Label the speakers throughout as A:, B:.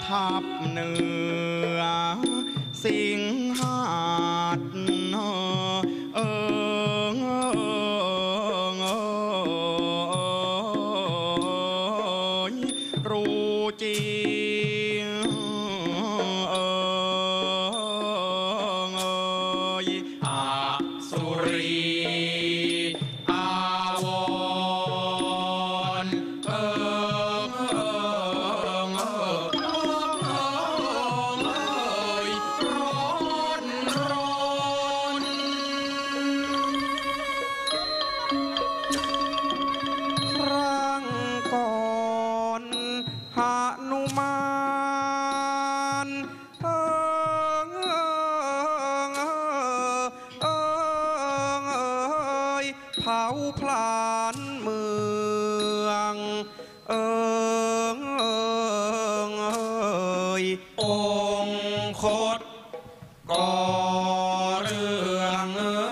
A: ทับเหนือสิงหาดเอรู้จริงอาสุรีอาวรหนุมานเผาพลานเมืององค์คตก่อเรื่อง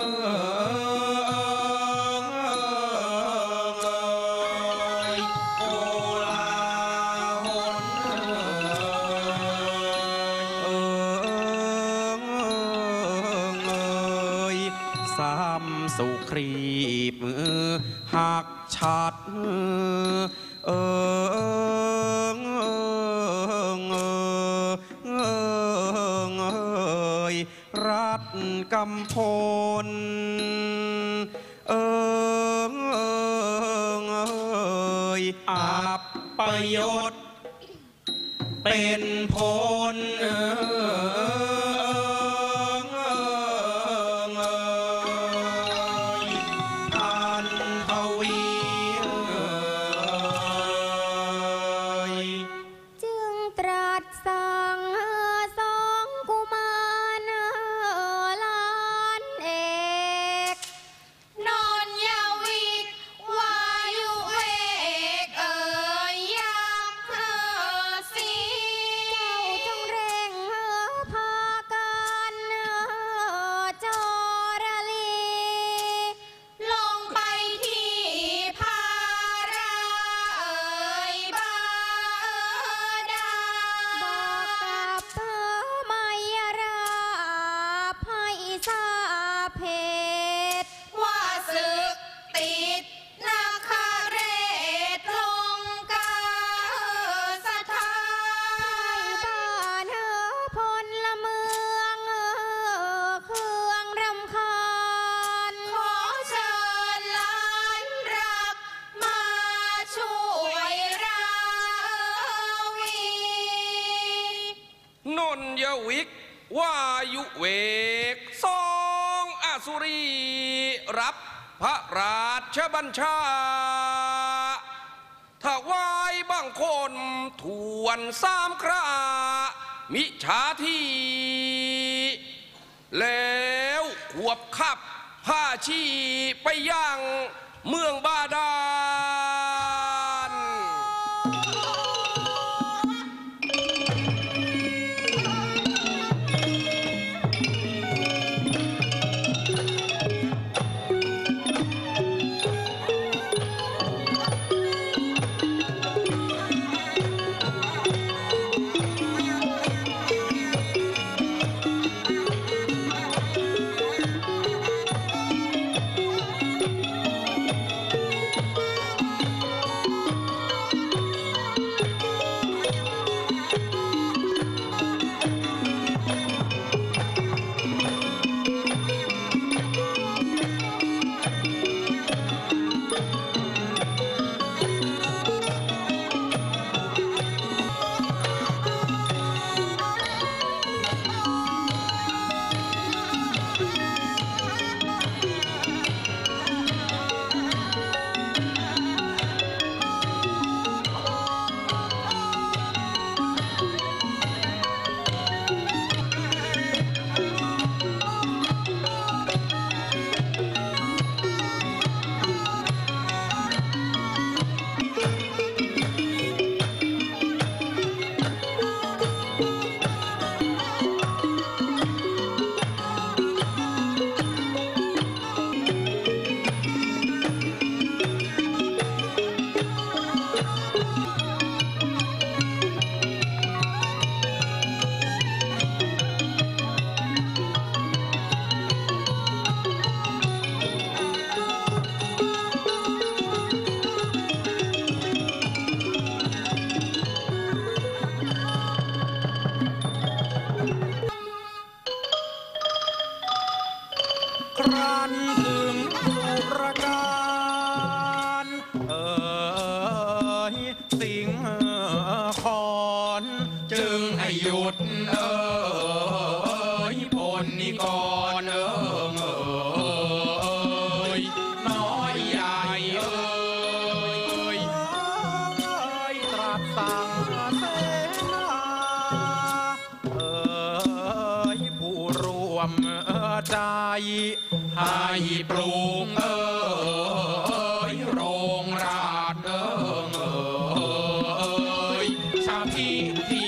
A: สุครีบหักชัดรัฐกำพลอับประยศเป็นพลนนยวิกวายุเวกสองอสุรีรับพระราชบัญชาถวายบังคมทวนสามครามิชาทีแล้วขวบขับผ้าชีไปยังเมืองบาดาล
B: ให้ปรุงโรงราชชาพิธี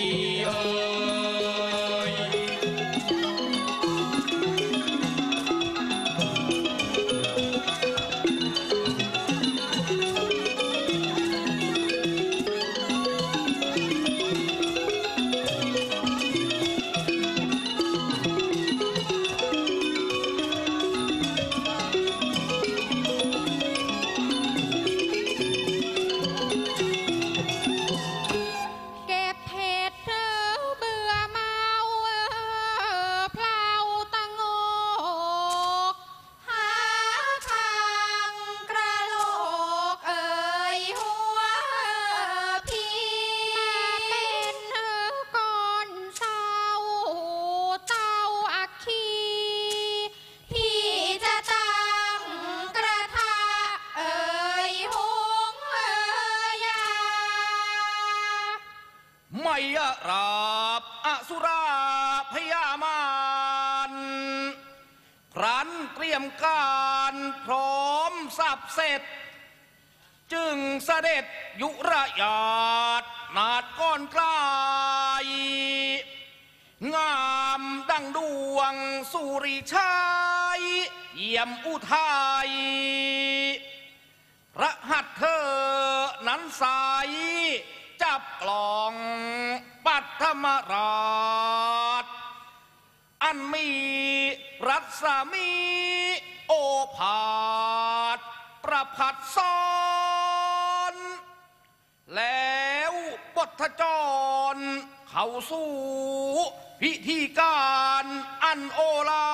B: ไม่ราบอสุราพยามารครั้นเตรียมการพร้อมสับเสร็จจึงเสด็จยุระยาตนาดก้อนกลายงามดังดวงสุริชัยเยี่ยมอุทัยพระหัตถ์เธอนั้นใสจับกล่องปัทมราชอันมีรัศมีโอภาสประพัดซ้อนแล้วบทจรเข้าสู่พิธีการอันโอฬาร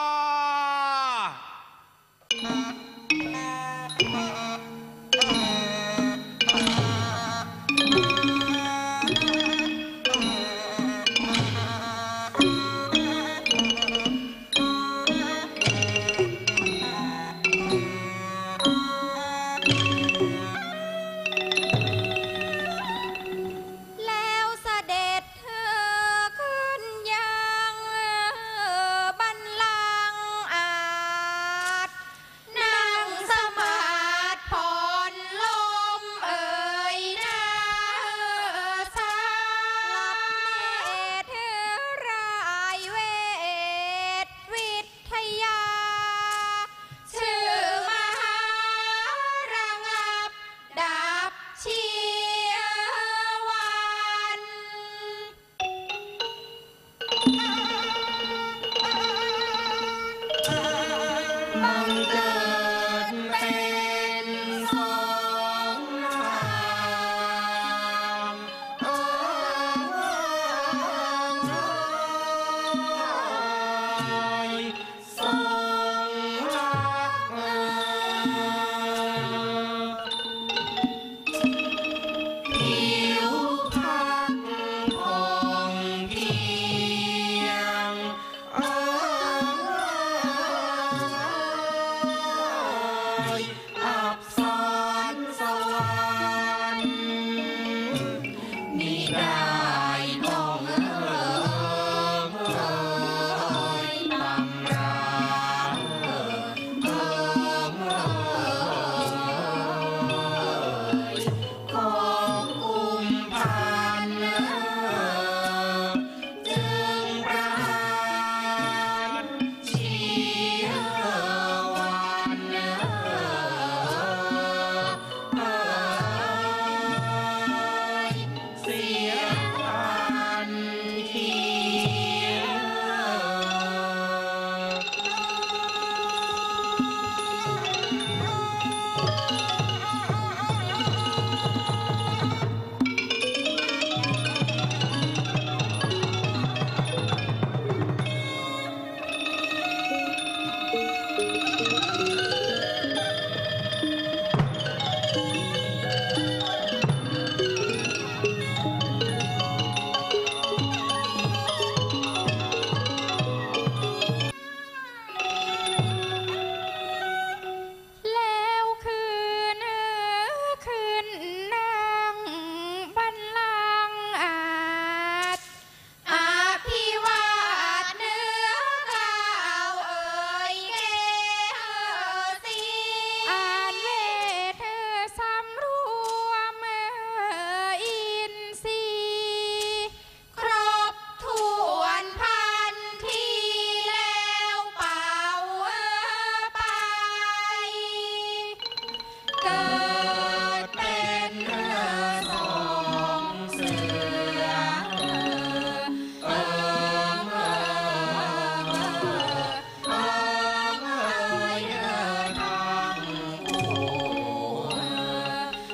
B: เสีย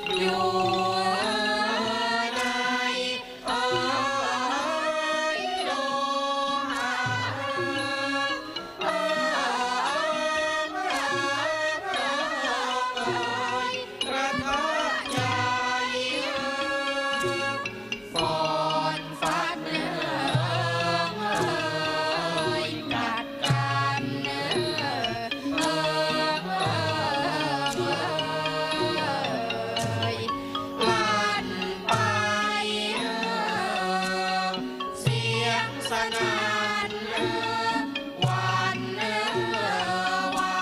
C: อยู่ในโลหะกระทะใหญ่ฝนฟัดกัดกันลั่นไปเสียงสนั่นหวันไหว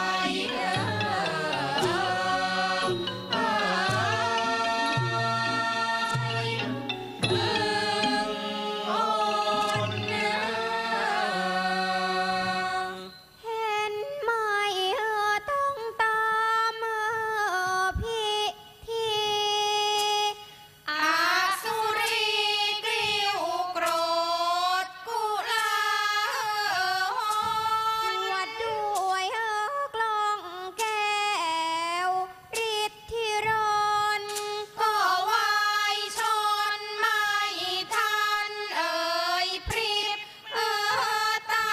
C: เห็นไหมต้องตามพิธีอาสุรีกริ้วโกรธกุลาวัดด้วยกล้องแก้วฤทธิรนก็วายชนไม่ทันพริบตา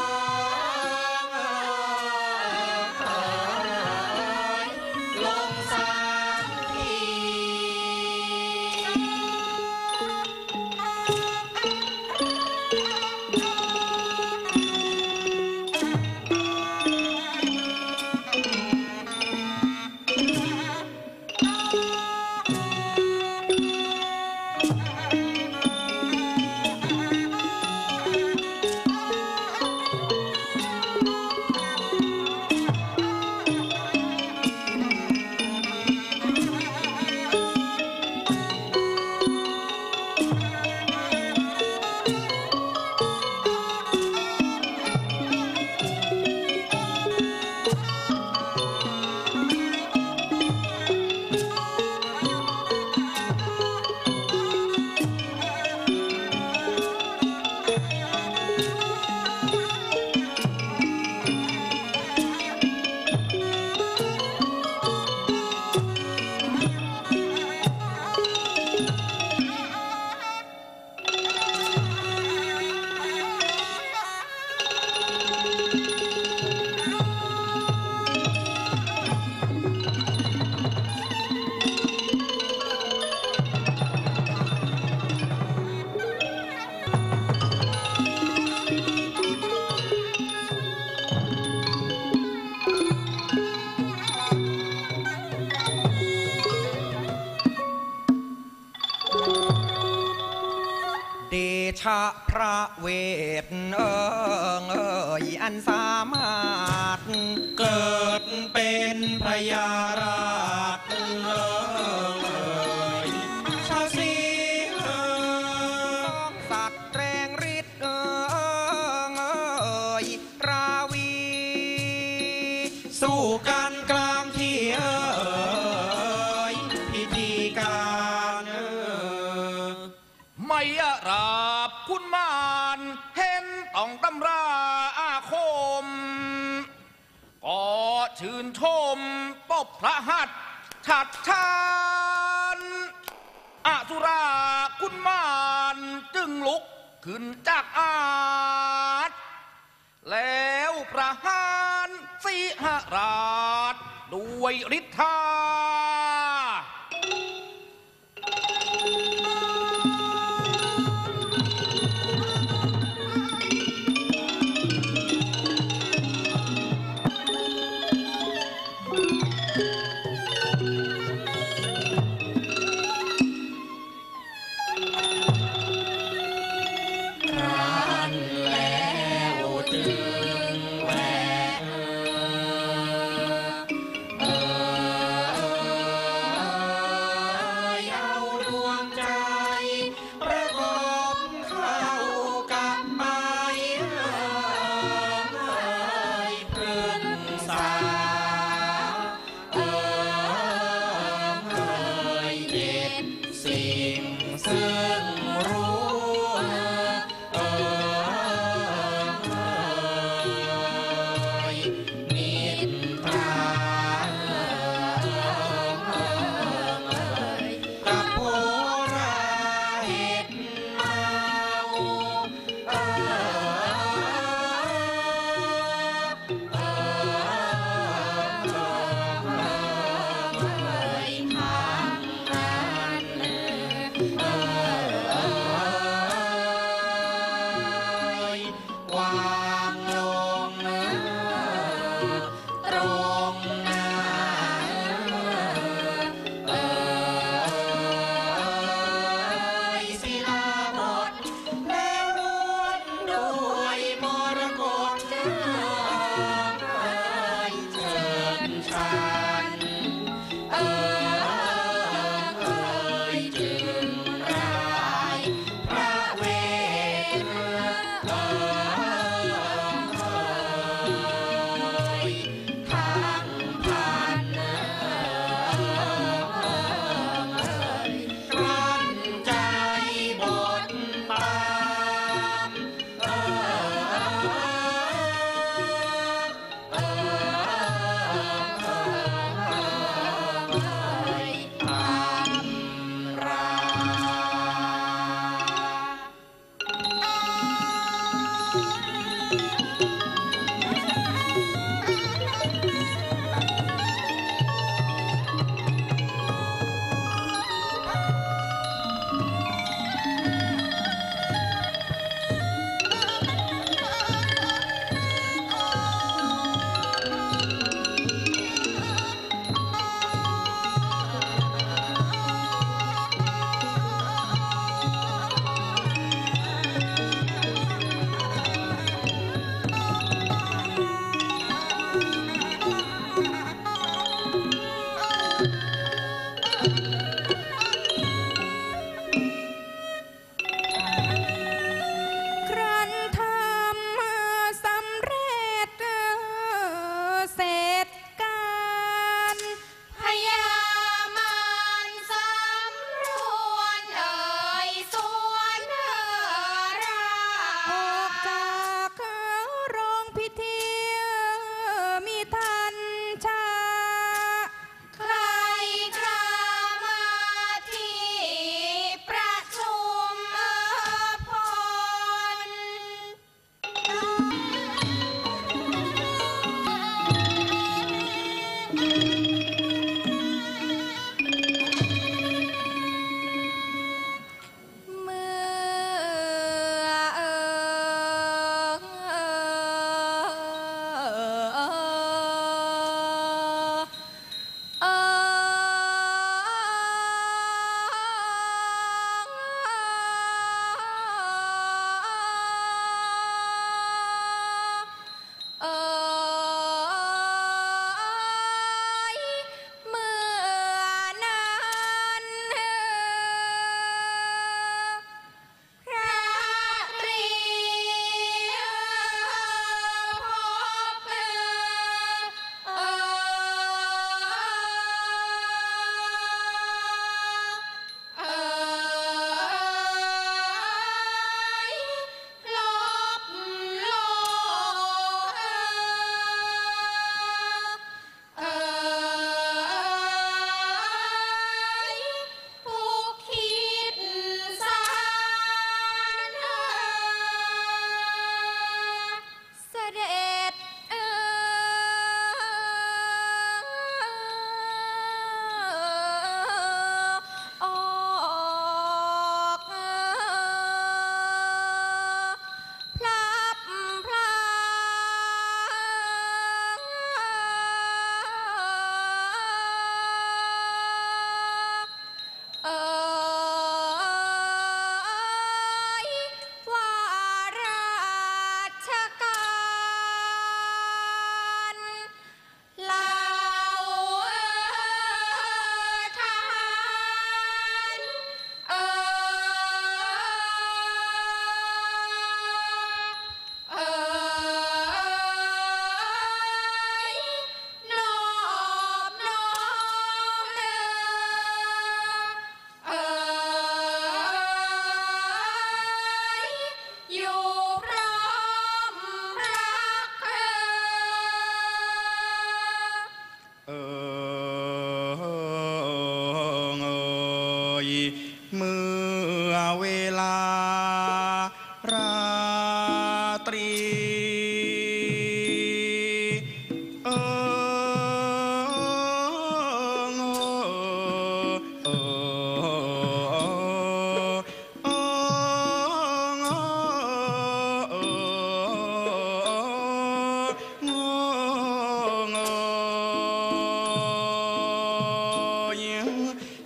C: ลงส
D: ะพระเวทอันสามารถเกิดเป็นพระยาราชชาสีสัตว์แรงฤทธิ์ราวีสู้กันกลางที่พิธีการ
B: ไม่ราบคุณมานเห็นต้องตำราอาคมก็ชื่นชมตบพระหัตถ์ฉัดชานอสุราคุณมานจึงลุกขึ้นจากอาสแล้วประหารสิหราชด้วยฤทธา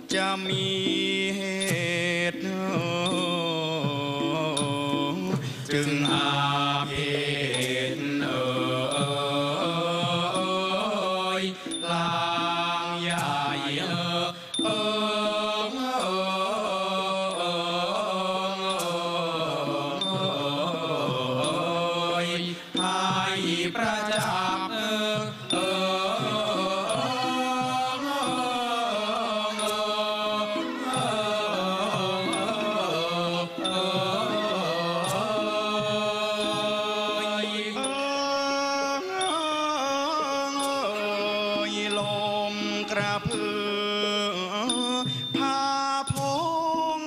D: จะมีเหตุจึงอาเพศลางใหญ่ให้ประจักษ์ลมกระพือพาพง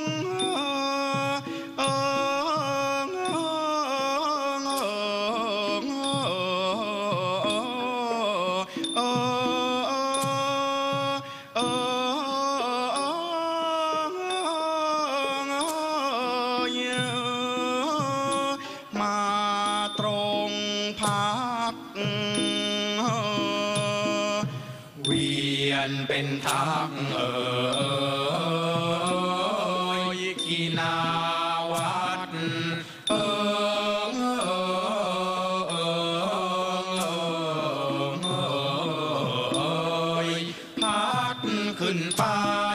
D: มาตรงพักเวียนเป็นทักกีนาวัดพัดขึ้นไป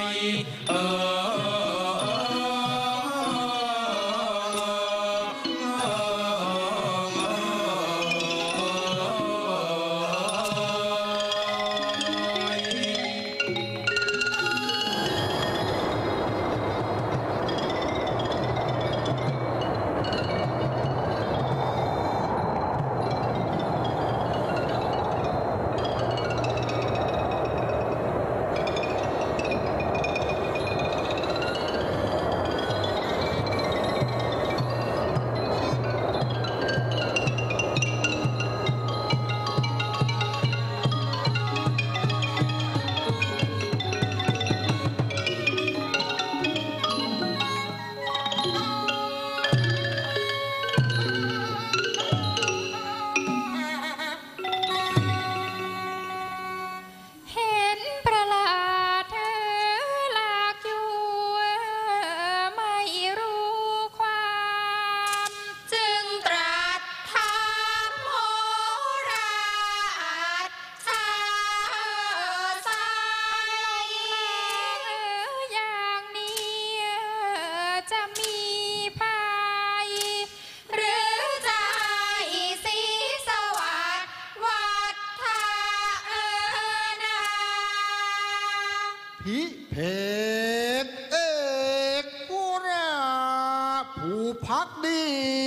E: พิเพกเอกผู้ราผู้พักดี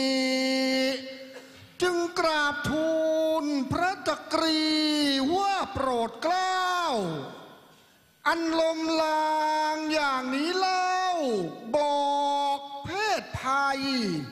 E: จึงกราบทูลพระจักรีว่าโปรดเกล้าอันลมลางอย่างนี้เล่าบอกเพศภัย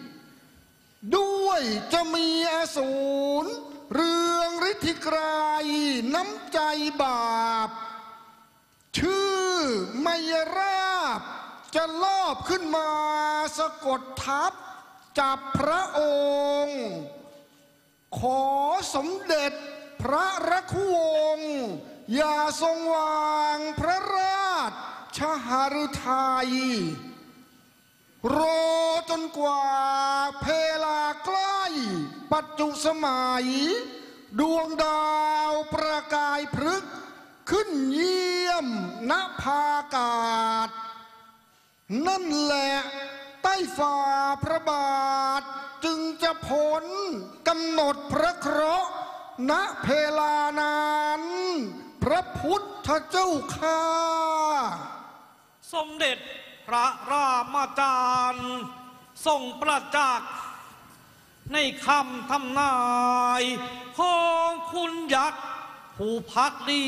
E: ด้วยจะมีอสูรเรืองฤทธิไกรน้ำใจบาปชื่อไมยราบจะลอบขึ้นมาสะกดทับจับพระองค์ขอสมเด็จพระรัคุวงศ์อย่าทรงวางพระราชหฤทัยรอจนกว่าเพลาใกล้ปัจจุสมัยดวงดาวประกายพฤกษ์ขึ้นเยี่ยมณภากาศนั่นแหละใต้ฝ่าพระบาทจึงจะพ้นกำหนดพระเคราะห์ณเพลานั้นพระพุทธเจ้าข้า
B: สมเด็จพระรามาจารย์ทรงประจักษ์ในคำทำนายของคุณยักษ์ผู้พักดี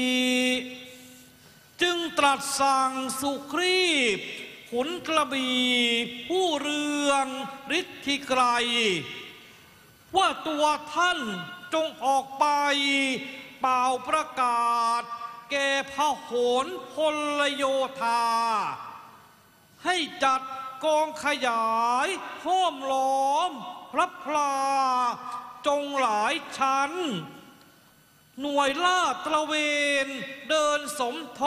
B: จึงตรัสสั่งสุครีพขุนกระบี่ผู้เรืองฤทธิไกรว่าตัวท่านจงออกไปเป่าประกาศแก่พหลพลโยธาให้จัดกองขยายห้อมล้อมพระพลาจงหลายชั้นหน่วยลาดตระเวนเดินสมทบ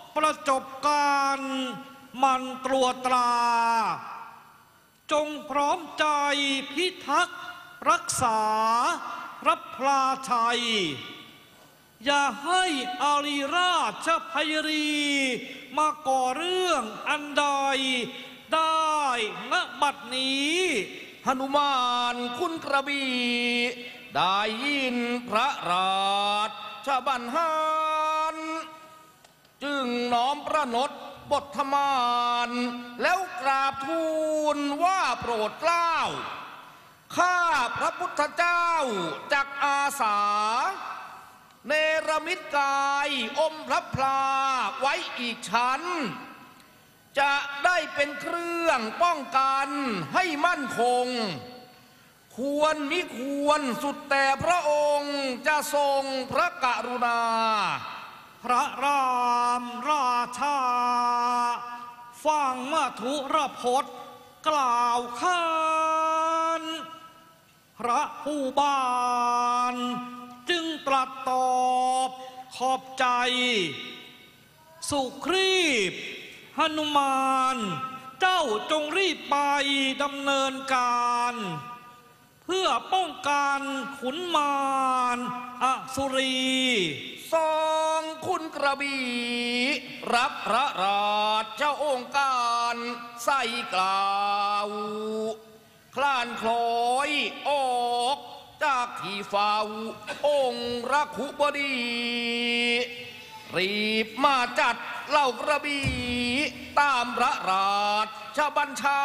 F: ประจบการมันตรวจตรา จงพร้อมใจพิทักษ์รักษารับพลาชัย อย่าให้อารีราชภัยรีมาก่อเรื่องอันใดได้ณบัดนี้
B: หนุมานคุณกระบี่ได้ยินพระราชบัญหารจึงน้อมประนตบทธมานแล้วกราบทูลว่าโปรดเกล้าข้าพระพุทธเจ้าจักอาสาเนรมิตกายอมพระพลาไว้อีกชั้นจะได้เป็นเครื่องป้องกันให้มั่นคงควรมิควรสุดแต่พระองค์จะทรงพระกรุณา
F: พระรามราชาฟังมัทุรพจน์กล่าวขานพระผู้บานจึงตรัสตอบขอบใจสุครีพหนุมานเจ้าจงรีบไปดำเนินการเพื่อป้องกันขุนมารอสุรี
B: ทรงคุณกระบี่รับพระราชองค์การใส่กล่าวคลานคล้อยออกจากที่เฝ้าองค์รักขุบดีรีบมาจัดเหล่ากระบี่ตามพระราชบัญชา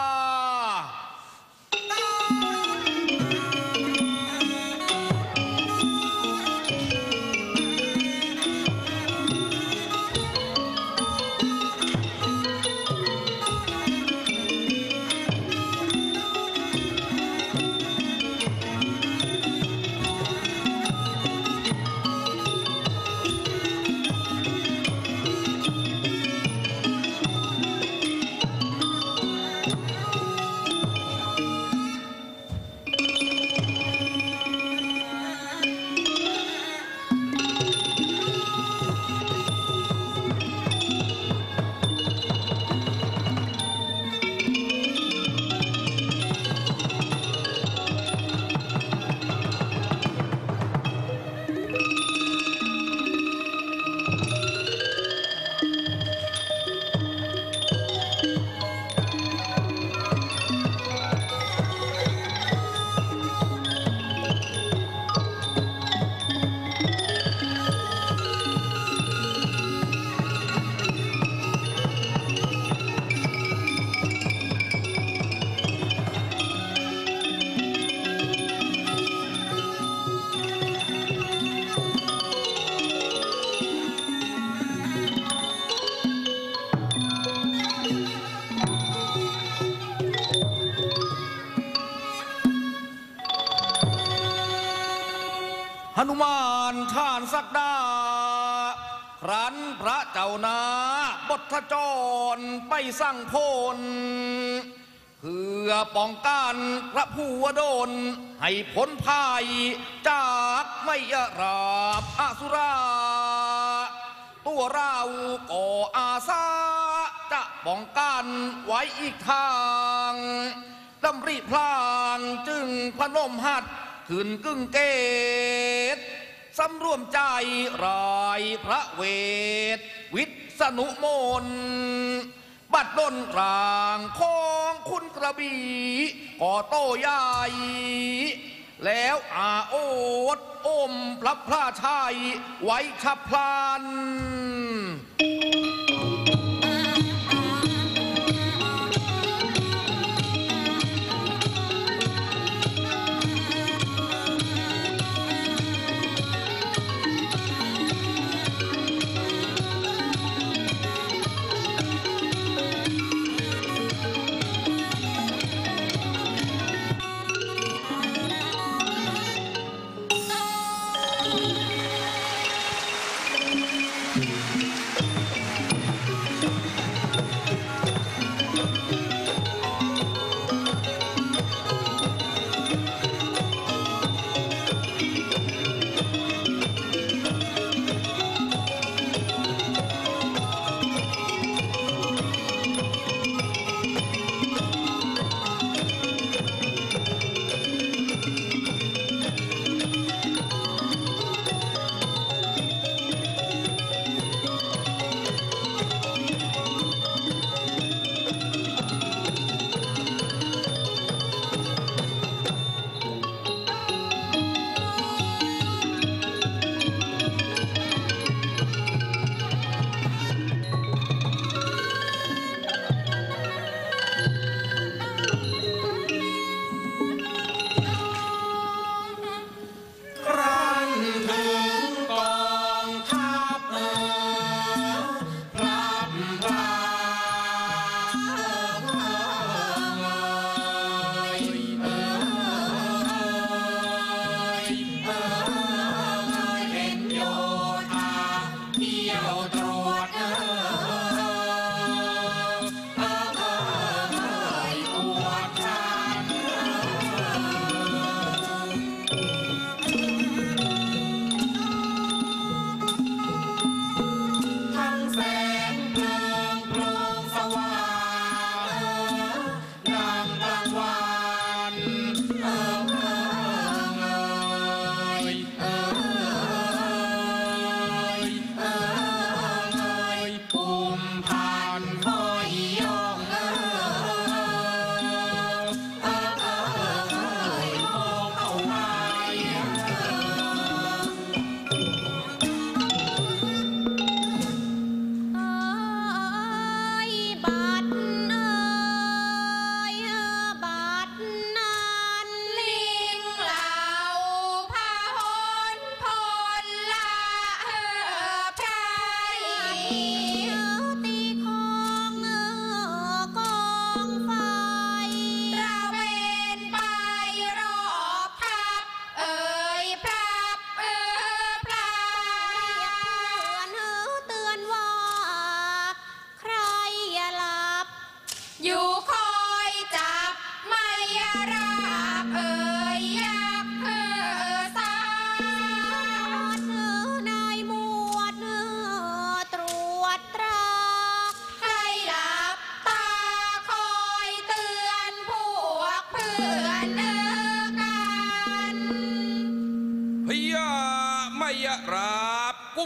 B: หนุมานท่านสักดาครั้นพระเจ้านาบทจรไปสั่งพลเพื่อป้องกันพระผู้วดลให้พ้นภัยจากไมยราบอสุราตัวเราก็อาสาจะป้องกันไว้อีกทางดำริพลางจึงพนมหัตถ์ขึ้นกึ่งเกตสำรวมใจรายพระเวทวิษณุมนบัดดลกลางของคุณกระบี่ก่อโตใหญ่แล้วอาโอดอมพระพลาชัยไว้ฉับพลัน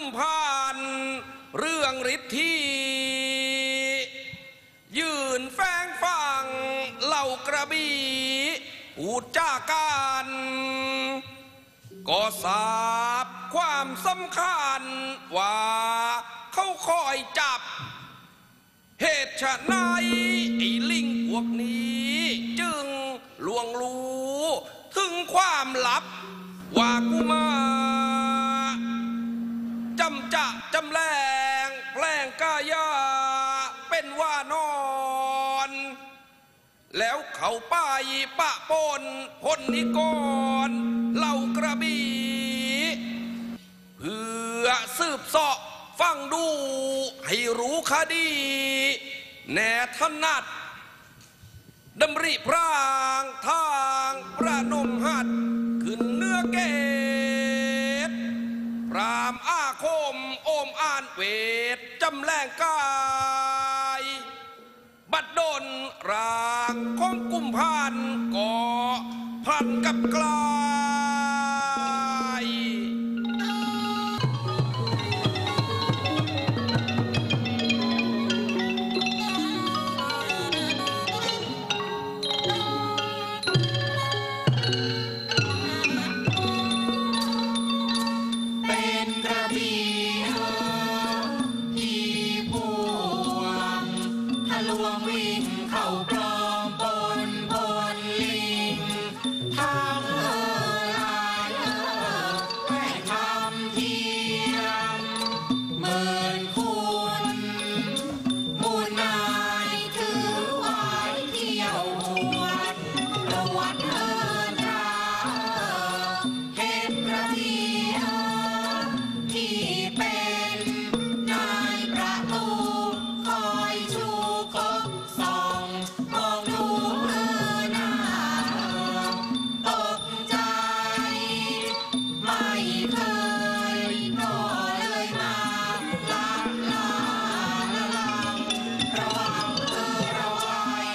A: มพานเรื่องฤทธิ์ที่ยืนแฝงฟังเหล่ากระบี่พูดจาการก็ทราบความสำคัญว่าเขาคอยจับเหตุฉะไหนไอ้ลิงพวกนี้จึงลวงรู้ถึงความลับว่ากูมาจำแรงแปลงกายาเป็นว่านอนแล้วเขาไปปะปนพลนิกรเหล่ากระบี่เพื่อสืบเสาะฟังดูให้รู้คดีแน่ถนัดดำริพรางทางประนมหัดขึ้นเนื้อเกศพรามอาคมโอมอ่านเวทจำแรงกายบัดดลรางของกุมพันก่อพันกับกลาย
G: เป็นกระบี่ที่พวงทะลวงวิ่งเข้าปลอมปนพลลิงทั้งลายแม่ทำเทียมเหมือนคุณมูลนายถือไว้เที่ยวหวนประวัติราเห็นกระบี่ที่เป็นนายประตูคอยชูคบส่องมองดูหน้าตกใจไม่เคยก็เลยมาละลาละลังระวังระวัย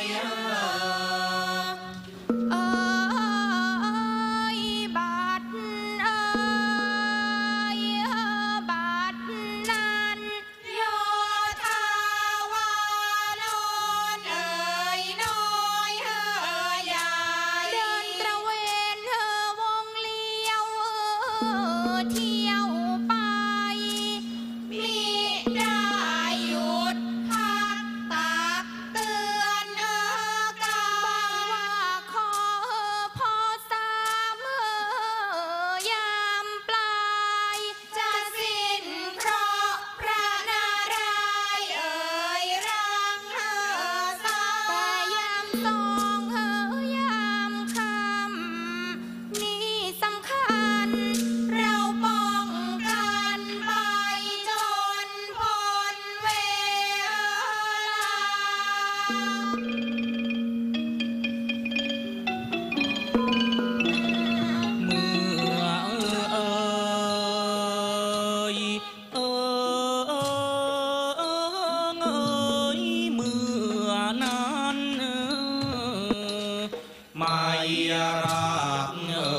C: บัดบัดนั้นโยธาวานนน้อยใหญ่เดินตระเวนวงเลี้ยวเที่ยวไปมิได้หยุดพักตักเตือนกันว่าขอพอสามยามปลายจะสิ้นเคราะห์พระนารายณ์รังสาแต่ยามสองยามค่ำนี่สำคัญเราป้องกันไปจนพ้นเวลา
F: เมื่อเมื่อนั้นไม่รัก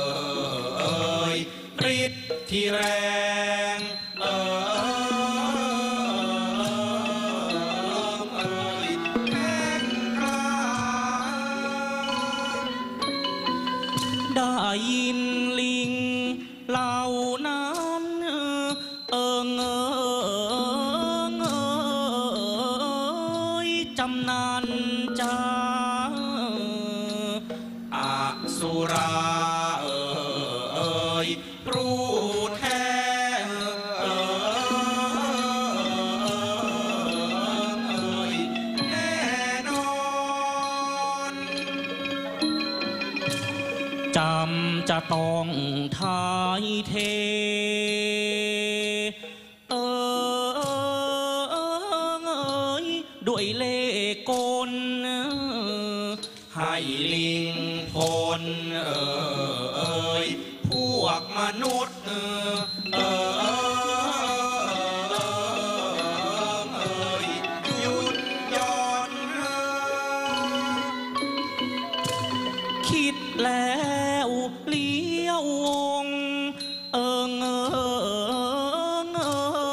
F: ฤทธิ์ที่แรงแข็งกล้า ได้ยินลิงเหล่านั้นจำนันจาอสุราปรูแท้แน่นอนจำจะต้องทายเทด้วยเล่ห์กลให้ลิงพลพวกมนุษย์หยุดย่อน คิดแล้วเลี้ยววง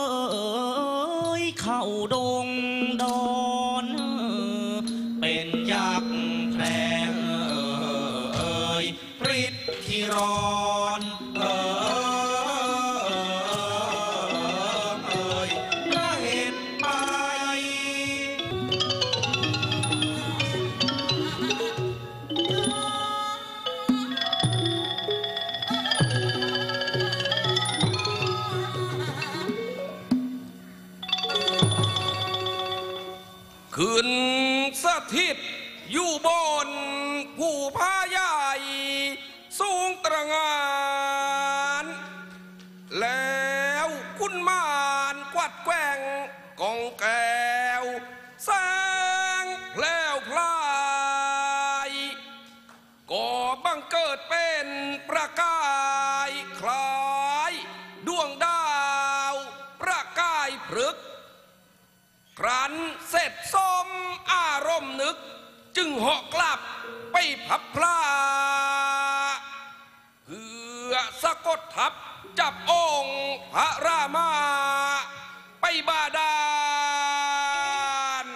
A: ขึ้นสถิตอยู่บนภูผาใหญ่สูงตระหงานแล้วคุณมารกวัดแกว่งกองแก้วแสงแล้วพลายก็บังเกิดเป็นประกายคล้ายดวงดาวประกายพฤกษ์ครั้นเสร็จสมอารมณ์นึกจึงเหาะกลับไปพับพลาเพื่อสะกดทับจับองค์พระรามาไปบาดาล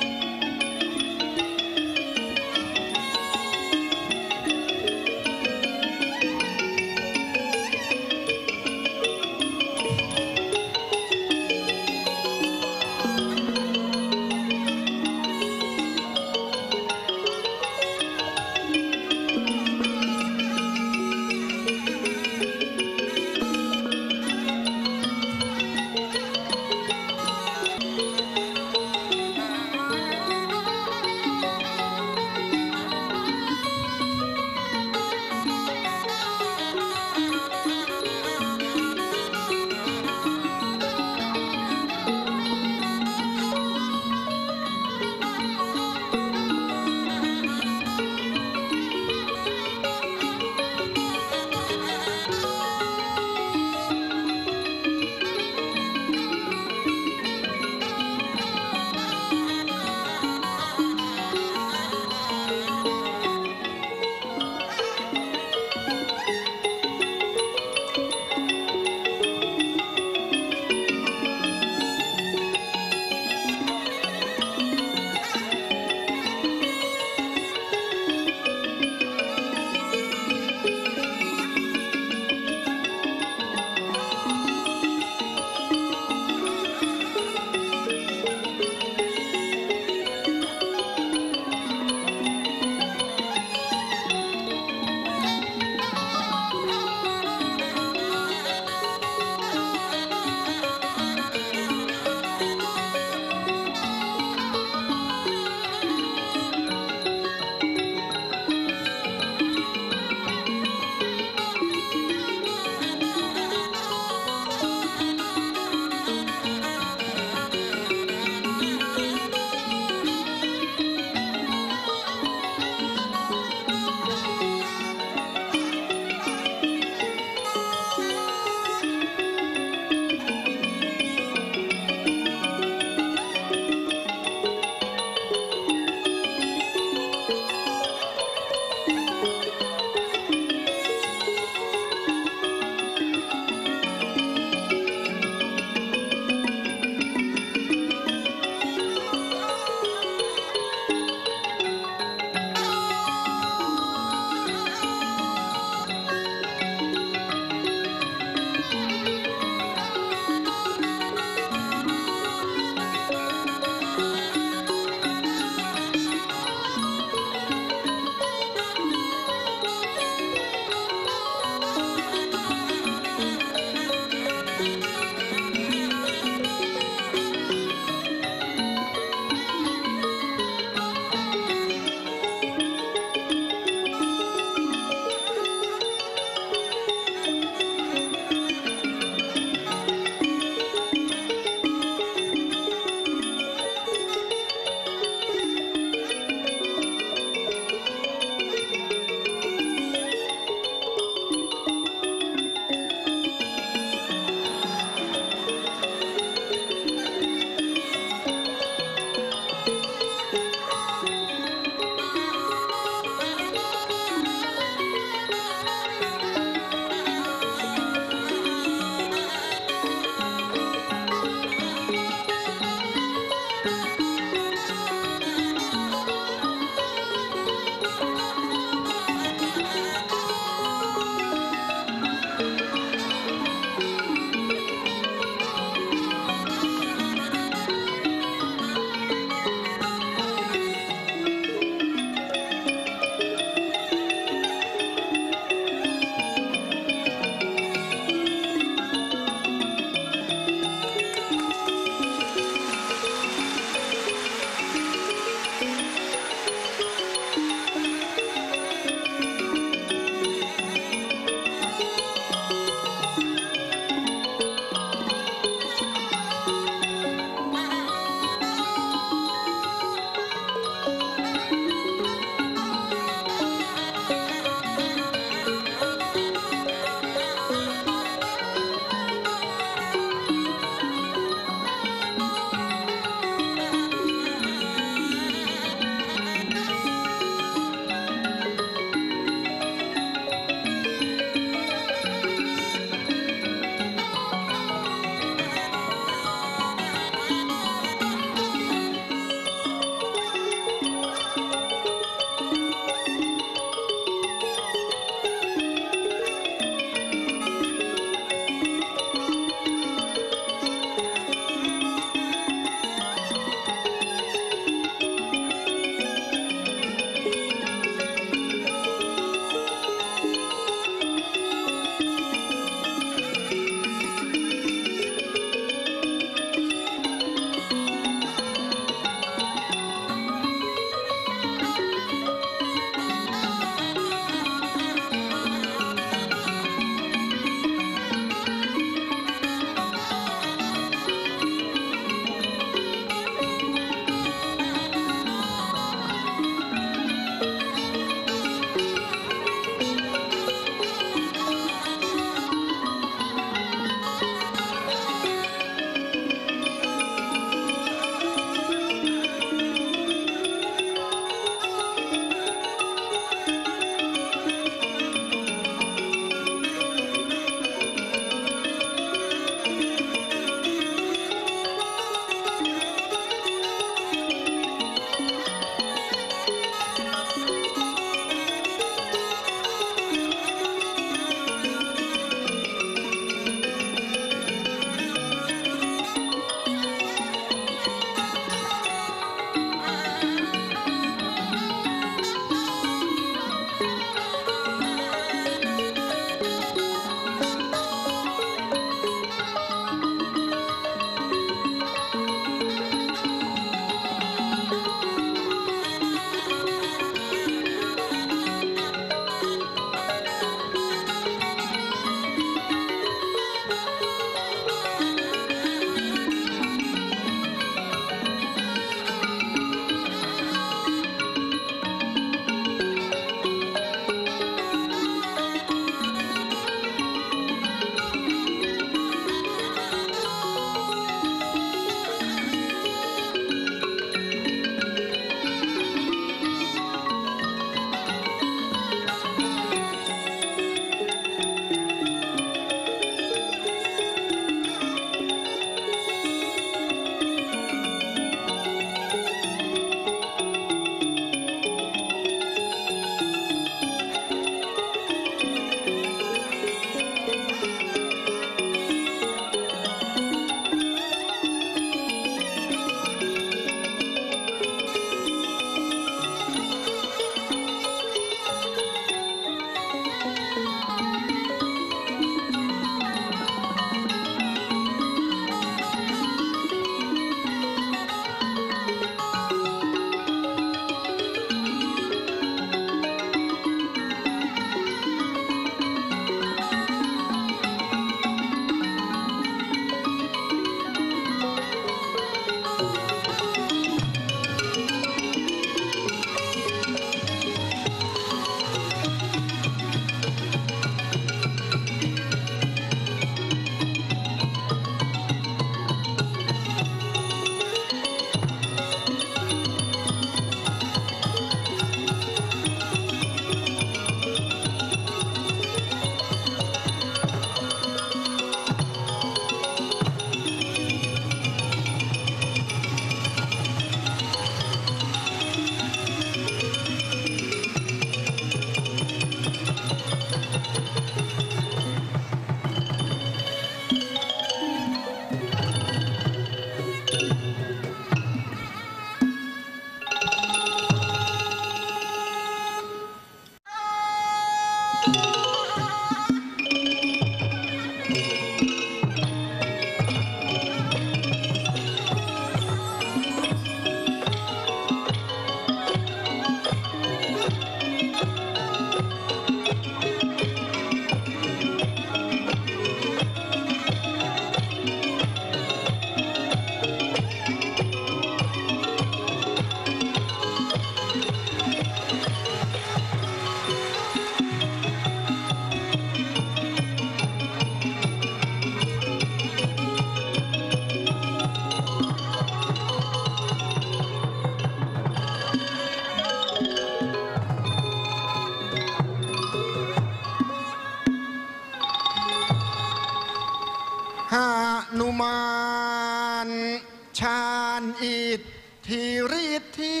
E: หานุมานชาญอิทธิฤทธิ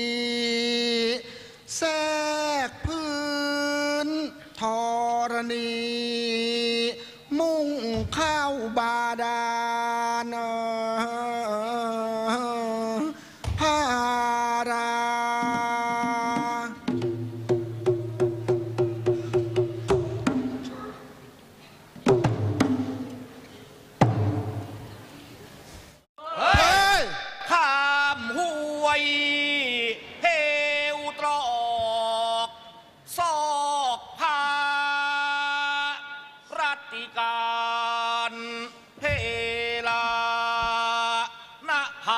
E: แทรกพื้นธรณีมุ่งเข้าบาดาลภารา
B: เฮ้ยข้ามห้วยเหวตรอกซอกพารัตติการเพลาณภ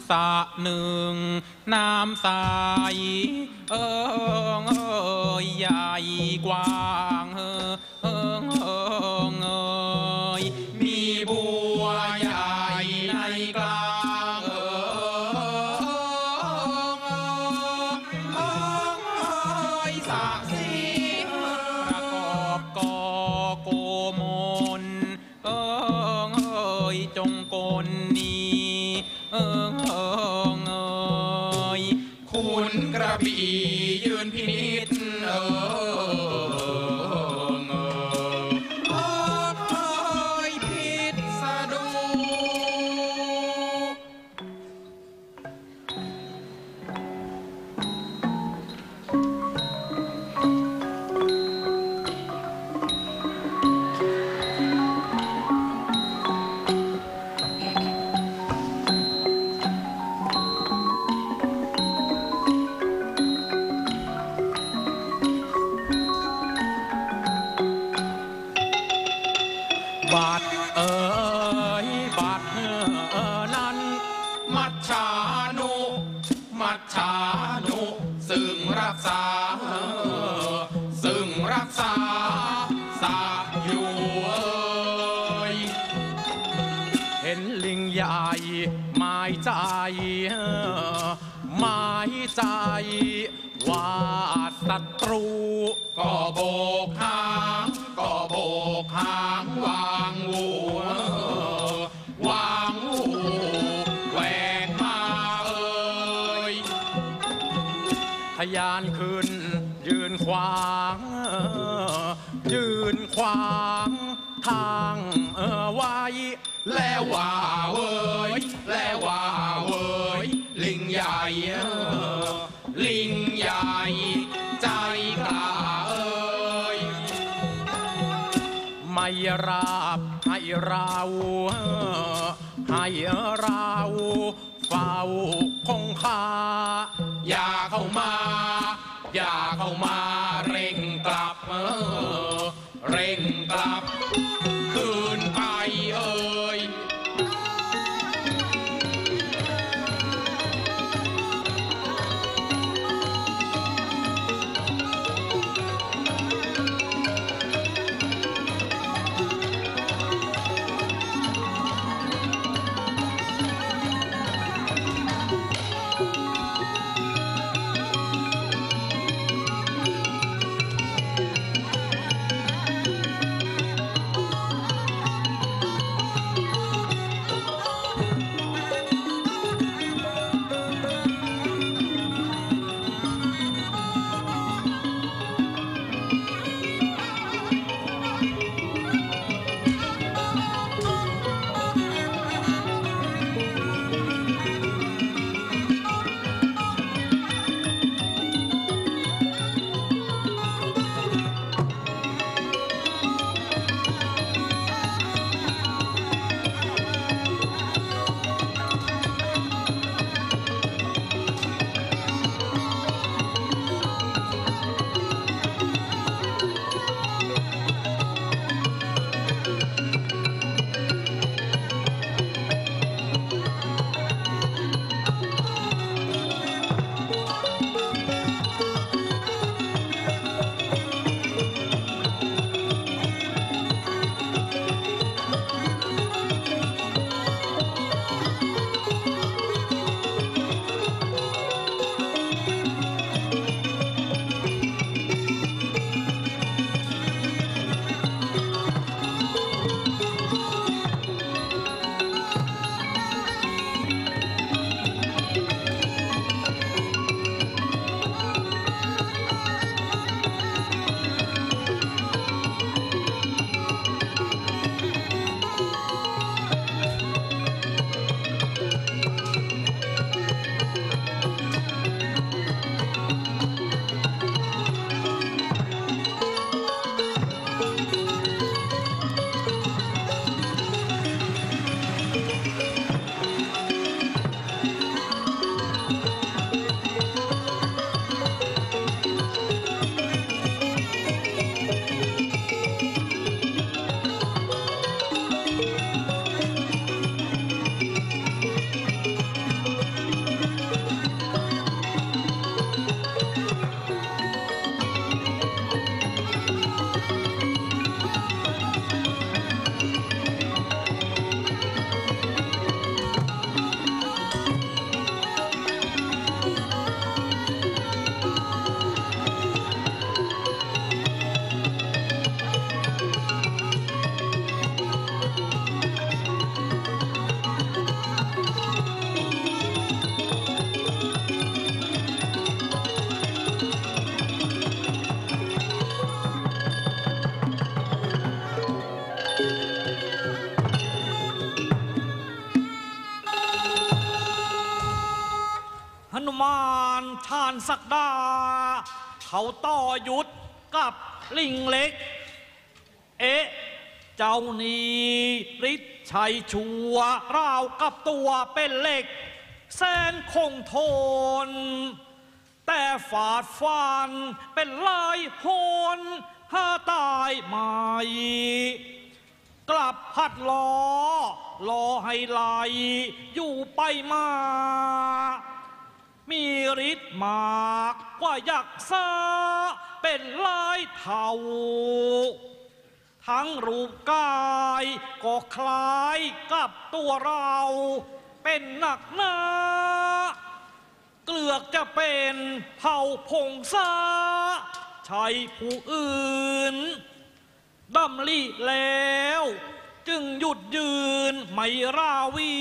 H: สะหนึ่งน้ำใสใหญ่กว้างมีบัวใหญ่ในกลางสะสีประกอบกอโกมลจงกลนี้คุณกระบี่ยืนพินิจพิษสะดูบัดบัดนั้นมัจฉานุซึ่งรักษาสาอยู่เห็นลิงใหญ่หมายใจว่าศัตรูก็โบกหางวางวูแหวกมาทะยานขึ้นยืนขวางทางไว้แล้วว่าเว้ยลิงใหญ่ใจกล้าไม่ราบให้เราเฝ้าคงคาอย่าเข้ามาเร่งกลับคืนไป
F: านศักดาเขาต่อยุทธกับลิงเล็กเจ้านี้ฤทธิ์ชัยชัวราวกับตัวเป็นเหล็กแสนคงทนแต่ฝาดฟันเป็นลายโหนหาตายใหม่กลับพัดล้อให้ไหลอยู่ไปมามีฤทธิ์มากกว่ายักษ์ซาเป็นลายเทาทั้งรูปกายก็คล้ายกับตัวเราเป็นหนักหนาเกลือกจะเป็นเผ่าพงษาใช่ผู้อื่นดำลิแล้วจึงหยุดยืนไม่ราวี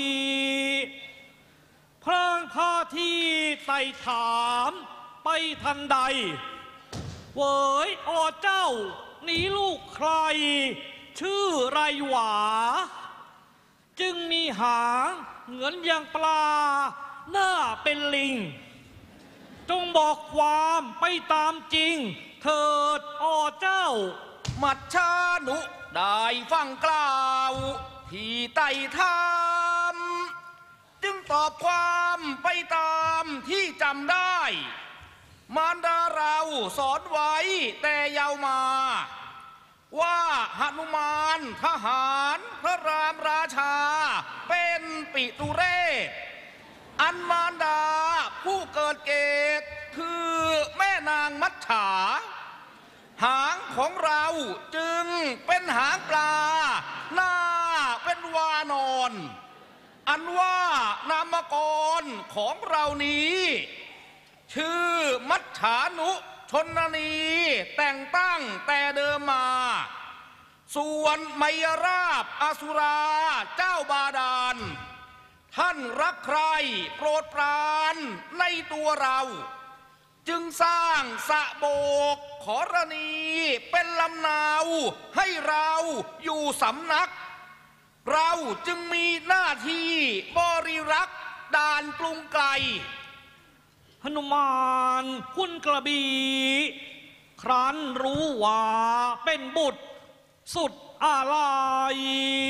F: พลางพาที่ไต่ถามไปทันใดเวยเจ้านี้ลูกใครชื่อไรหวาจึงมีหางเหมือนอย่างปลาหน้าเป็นลิงจงบอกความไปตามจริงเถิดเจ้า
B: มัจฉานุได้ฟังกล่าวที่ไต่ถามจึงตอบความไปตามที่จำได้มารดาเราสอนไว้แต่เยาว์มาว่าหนุมานทหารพระรามราชาเป็นปิตุเรศอันมารดาผู้เกิดเกตคือแม่นางมัจฉาหางของเราจึงเป็นหางปลาหน้าเป็นวานอนอันว่านามกรของเรานี้ชื่อมัจฉานุชนนีแต่งตั้งแต่เดิมมาส่วนไมยราบอสุราเจ้าบาดาลท่านรักใครโปรดปรานในตัวเราจึงสร้างสะโบกขรณีเป็นลำนาวให้เราอยู่สำนักเราจึงมีหน้าที่บริรักษ์ด่านกรุงไกล
F: หนุมานคุณกระบี่ครั้นรู้ว่าเป็นบุตรสุดอาลัย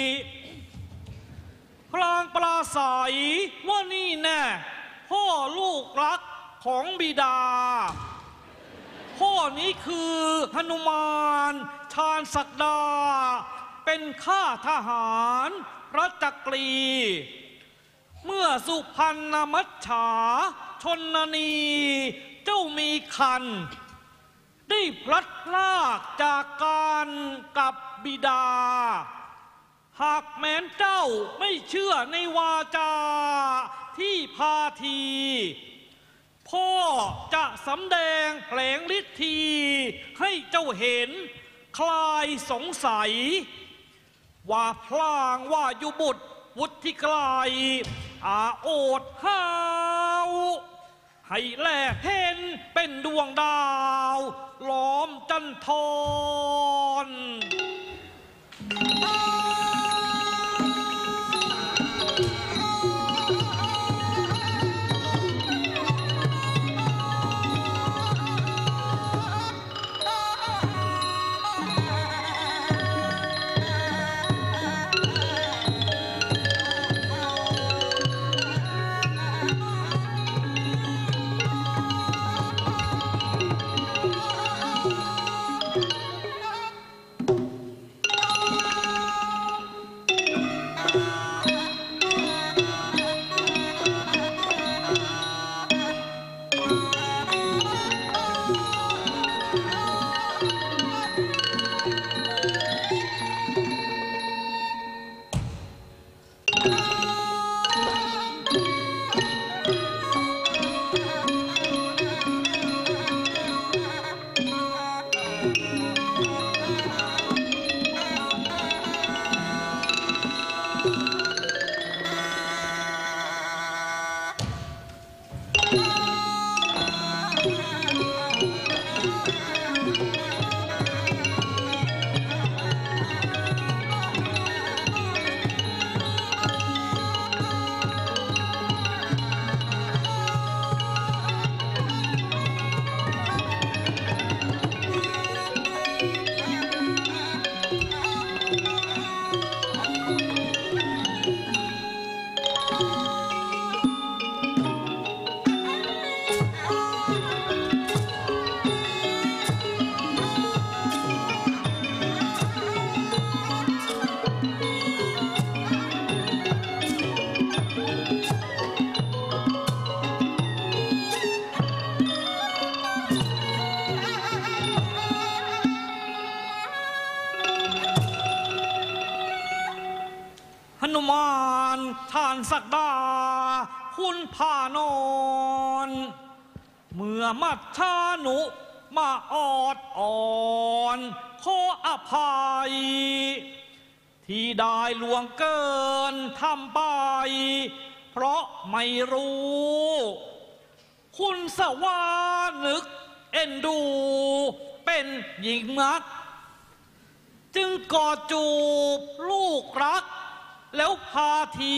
F: พลางปราศัยว่านี่แน่พ่อลูกรักของบิดาพ่อนี้คือหนุมานชาญศักดาเป็นข้าทหารพระจักรีเมื่อสุพรรณมัจฉาชนนีเจ้ามีคันได้พลัดพรากจากกันกับบิดาหากแม้นเจ้าไม่เชื่อในวาจาที่พาทีพ่อจะสำแดงแผลงฤทธีให้เจ้าเห็นคลายสงสัยว่าพลางว่ายุบุตรวุฒิไกลอาโอดห้าวให้แลเห็นเป็นดวงดาวล้อมจันทรนุมานท่านศักดาคุณพานอนเมื่อมัจฉานุมาออดอ่อนขออภัยที่ได้ลวงเกินทำไปเพราะไม่รู้คุณสวานึกเอ็นดูเป็นหญิงนักจึงกอดจูบลูกรักแล้วพาที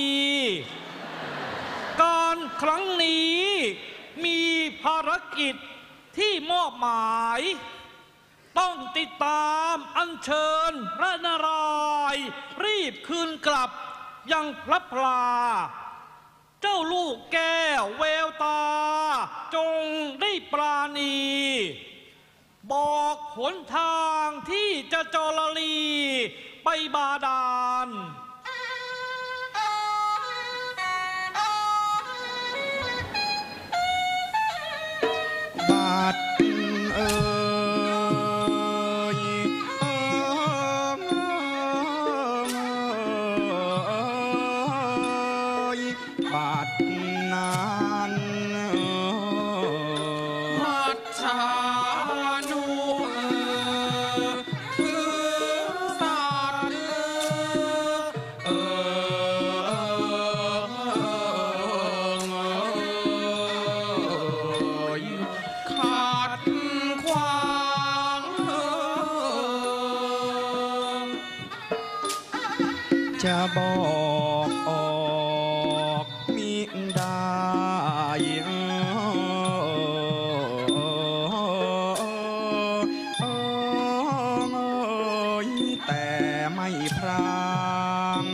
F: การครั้งนี้มีภารกิจที่มอบหมายต้องติดตามอัญเชิญพระนารายณ์รีบคืนกลับยังพระพลาเจ้าลูกแก้วแววตาจงได้ปราณีบอกหนทางที่จะจรลีไปบาดาล
D: บาดเอ่ยบาดนั้น
H: มัจฉานุคือสัตว์ขัดขวาง
D: จะบอกออกมิได้แต่ไม่พราง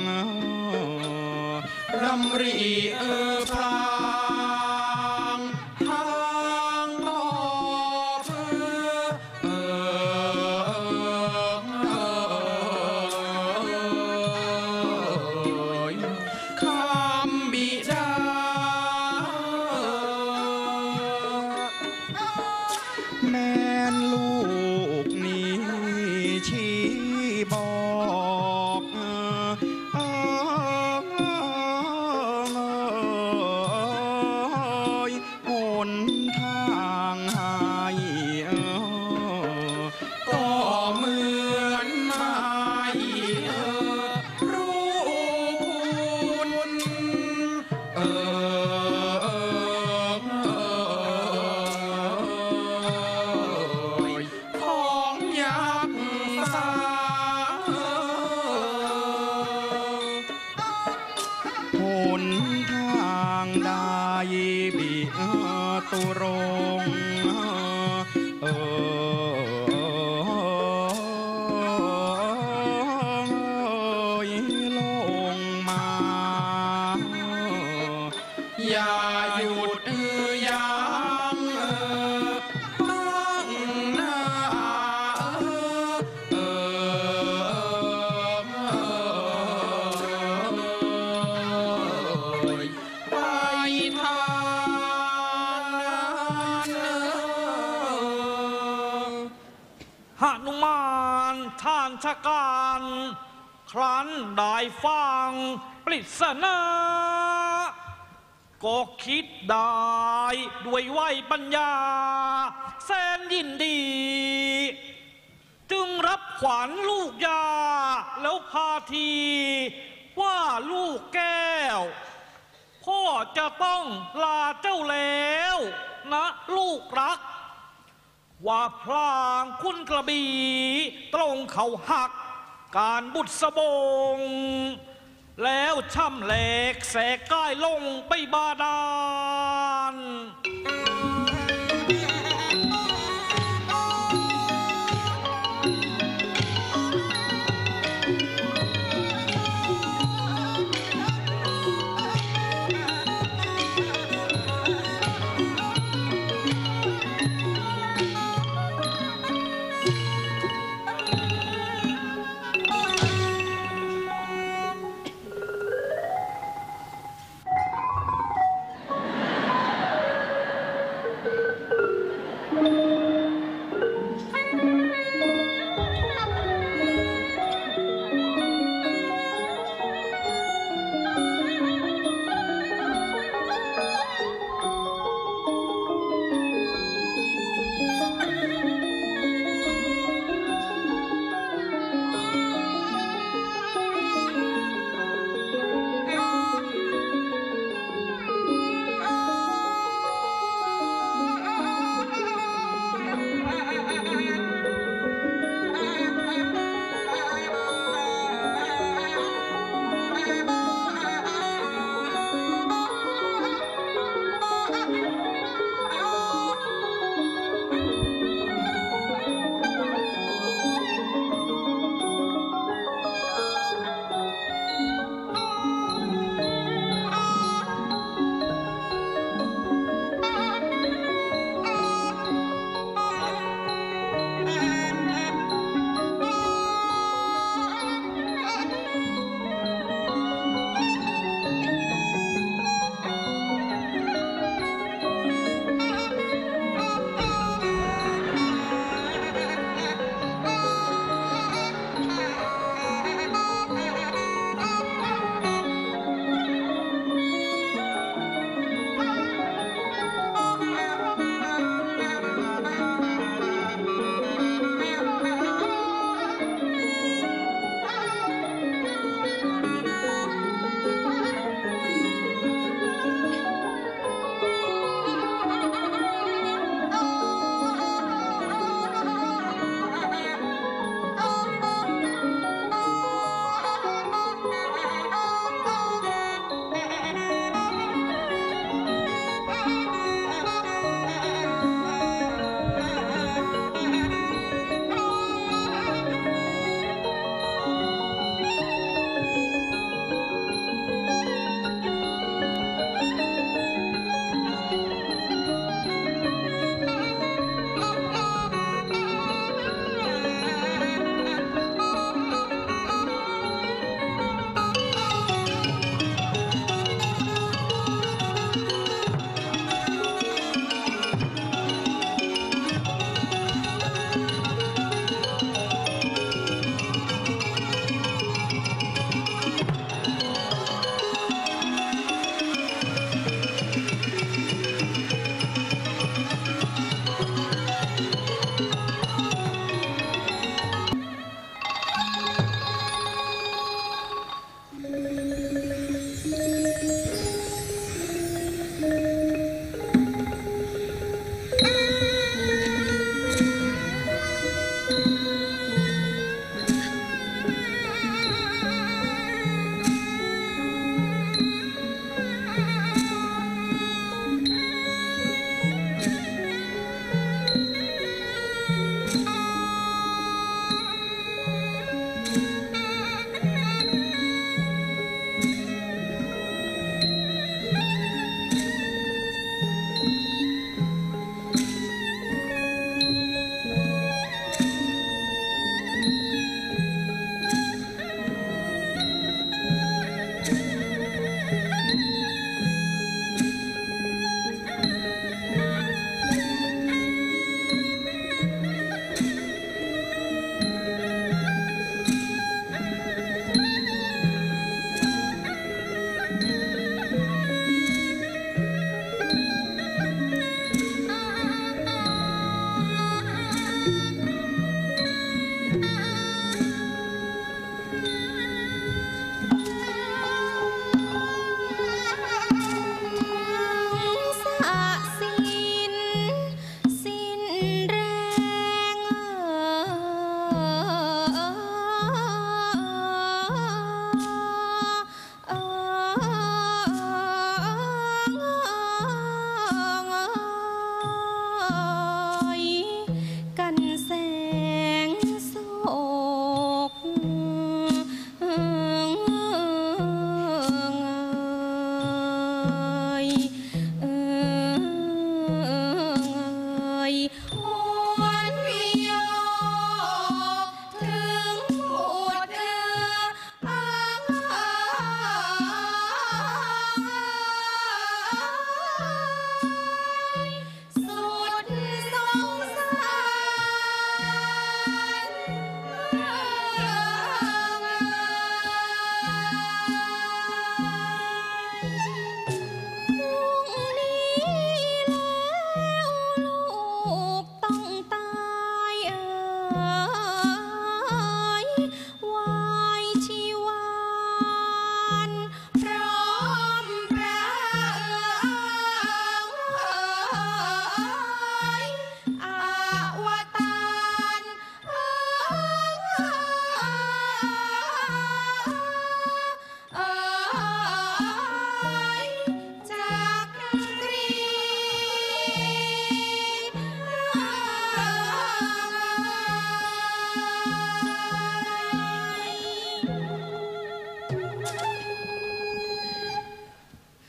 H: รำรีพลางทางบอกคำบิดา
D: แม่นลูกนี้ชี้บอกหนทางให้
H: ก็เหมือนไม่รู้คุณของยักษ์สา
D: หนทางได้บิตุรงลงมา
H: อย่าหยุดยั้งตั้งหน้าไปทางนั้น
F: หนุมานท่านชะกันครั้นได้ฟังปริศนาก็คิดได้ด้วยไหวปัญญาแสนยินดี จึงรับขวัญลูกยาแล้วพาทีว่าลูกแก้วพ่อจะต้องลาเจ้าแล้วนะลูกรักว่าพลางคุณกระบี่ตรงเขาหักการบุษบงแล้วช่ำแหลกแสกใกล้ลงไปบาดาล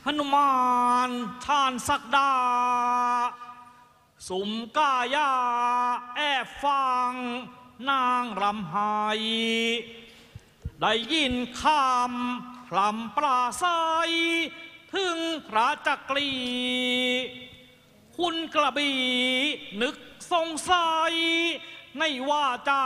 F: หนุมานชาญศักดาสุมกายาแอบฟังนางรำไห้ได้ยินคำพลำปราศัยถึงพระจักรีคุณกระบี่นึกสงสัยในว่าจา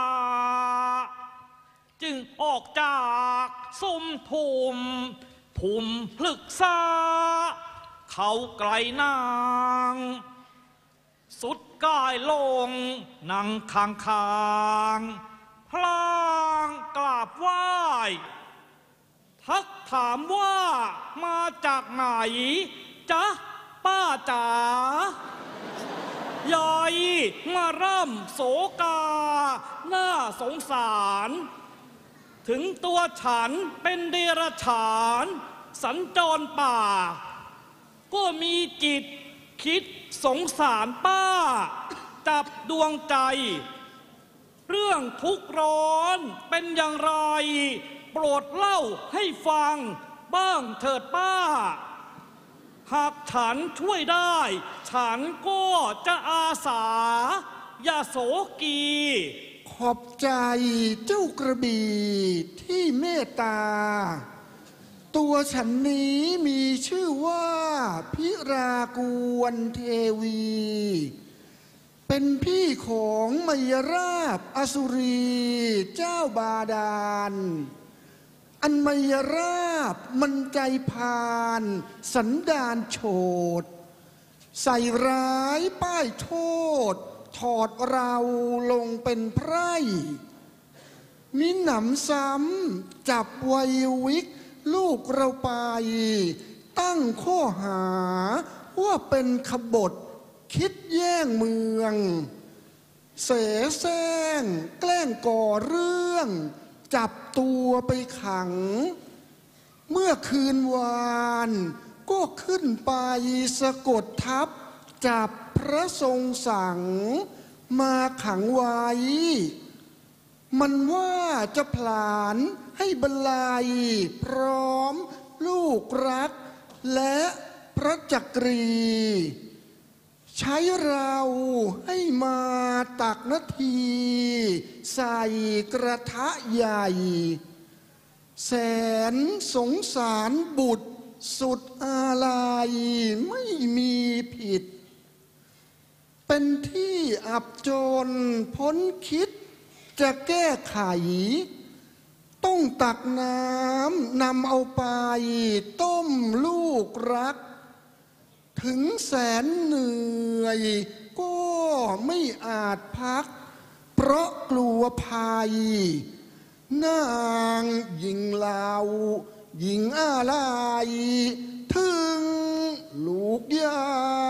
F: จึงออกจากซุ้มทุมพลึกษาเขาไกลนางสุดกายลงนั่งข้างพลางกราบไหว้ทักถามว่ามาจากไหนจ๊ะป้าจ๋ายายมาร่ำโศกาน่าสงสารถึงตัวฉันเป็นเดรัจฉานสัญจรป่าก็มีจิตคิดสงสารป้าจับดวงใจเรื่องทุกข์ร้อนเป็นอย่างไรโปรดเล่าให้ฟังบ้างเถิดป้าหากฉันช่วยได้ฉันก็จะอาสายาโสกี
E: ขอบใจเจ้ากระบี่ที่เมตตาตัวฉันนี้มีชื่อว่าพิรากวนเทวีเป็นพี่ของมยราบอสุรีเจ้าบาดาลอันมยราบมันใจพานสันดานโฉดใส่ร้ายป้ายโทษถอดเราลงเป็นไพร่มิหนำซ้ำจับวัยวิกลูกเราไปตั้งข้อหาว่าเป็นขบฏคิดแย่งเมืองเสแสร้งแกล้งก่อเรื่องจับตัวไปขังเมื่อคืนวานก็ขึ้นไปสะกดทับจับพระทรงสั่งมาขังไว้มันว่าจะผลาญให้บรรลัยพร้อมลูกรักและพระจักรีใช้เราให้มาตักนาทีใส่กระทะใหญ่แสนสงสารบุตรสุดอาลัยไม่มีผิดเป็นที่อับจนพ้นคิดจะแก้ไขต้องตักน้ำนำเอาไปต้มลูกรักถึงแสนเหนื่อยก็ไม่อาจพักเพราะกลัวภัยนางหญิงเหล่าหญิงอะไรถึงลูกยา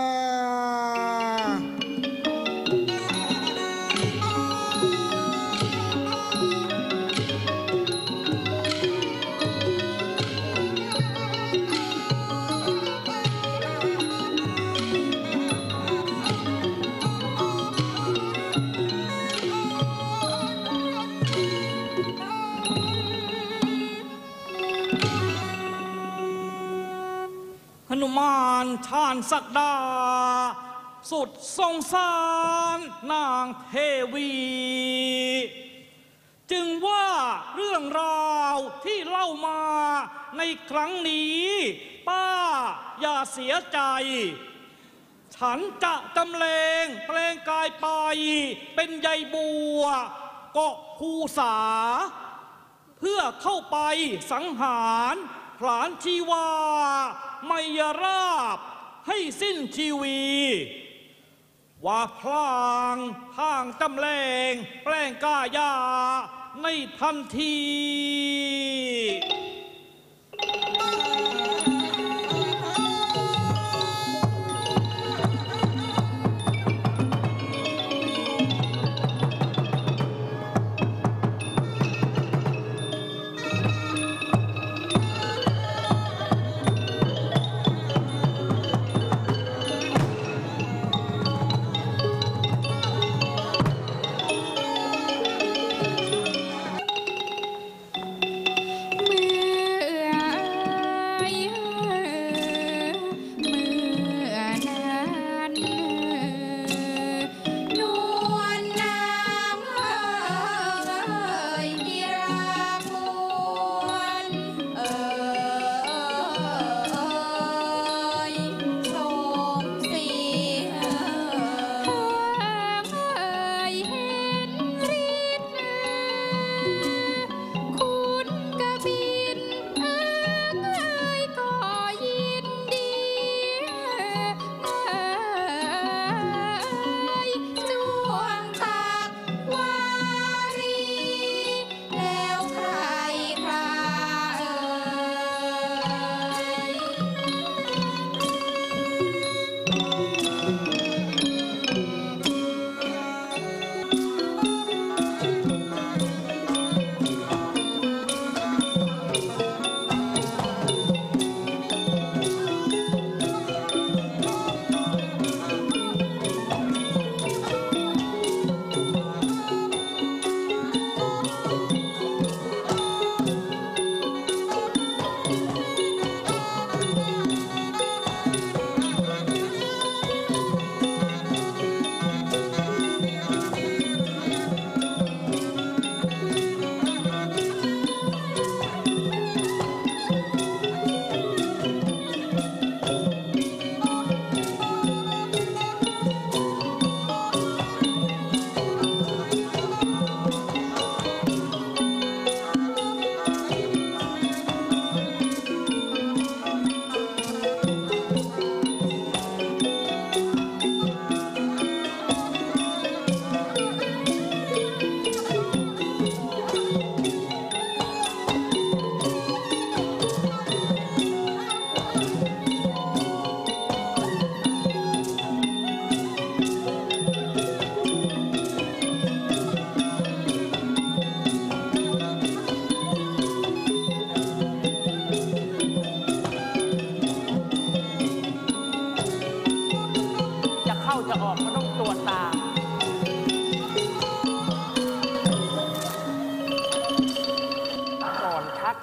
F: หนุมานชาญศักดาสุดสงสารนางเทวีจึงว่าเรื่องราวที่เล่ามาในครั้งนี้ป้าอย่าเสียใจฉันจะจำแรงแปลงกายไปเป็นใยบัวเกาะภูษาเพื่อเข้าไปสังหารผลาญชีวามยราบให้สิ้นชีวีว่าพลางทางจำแรงแปลงกายาในทันที
E: พ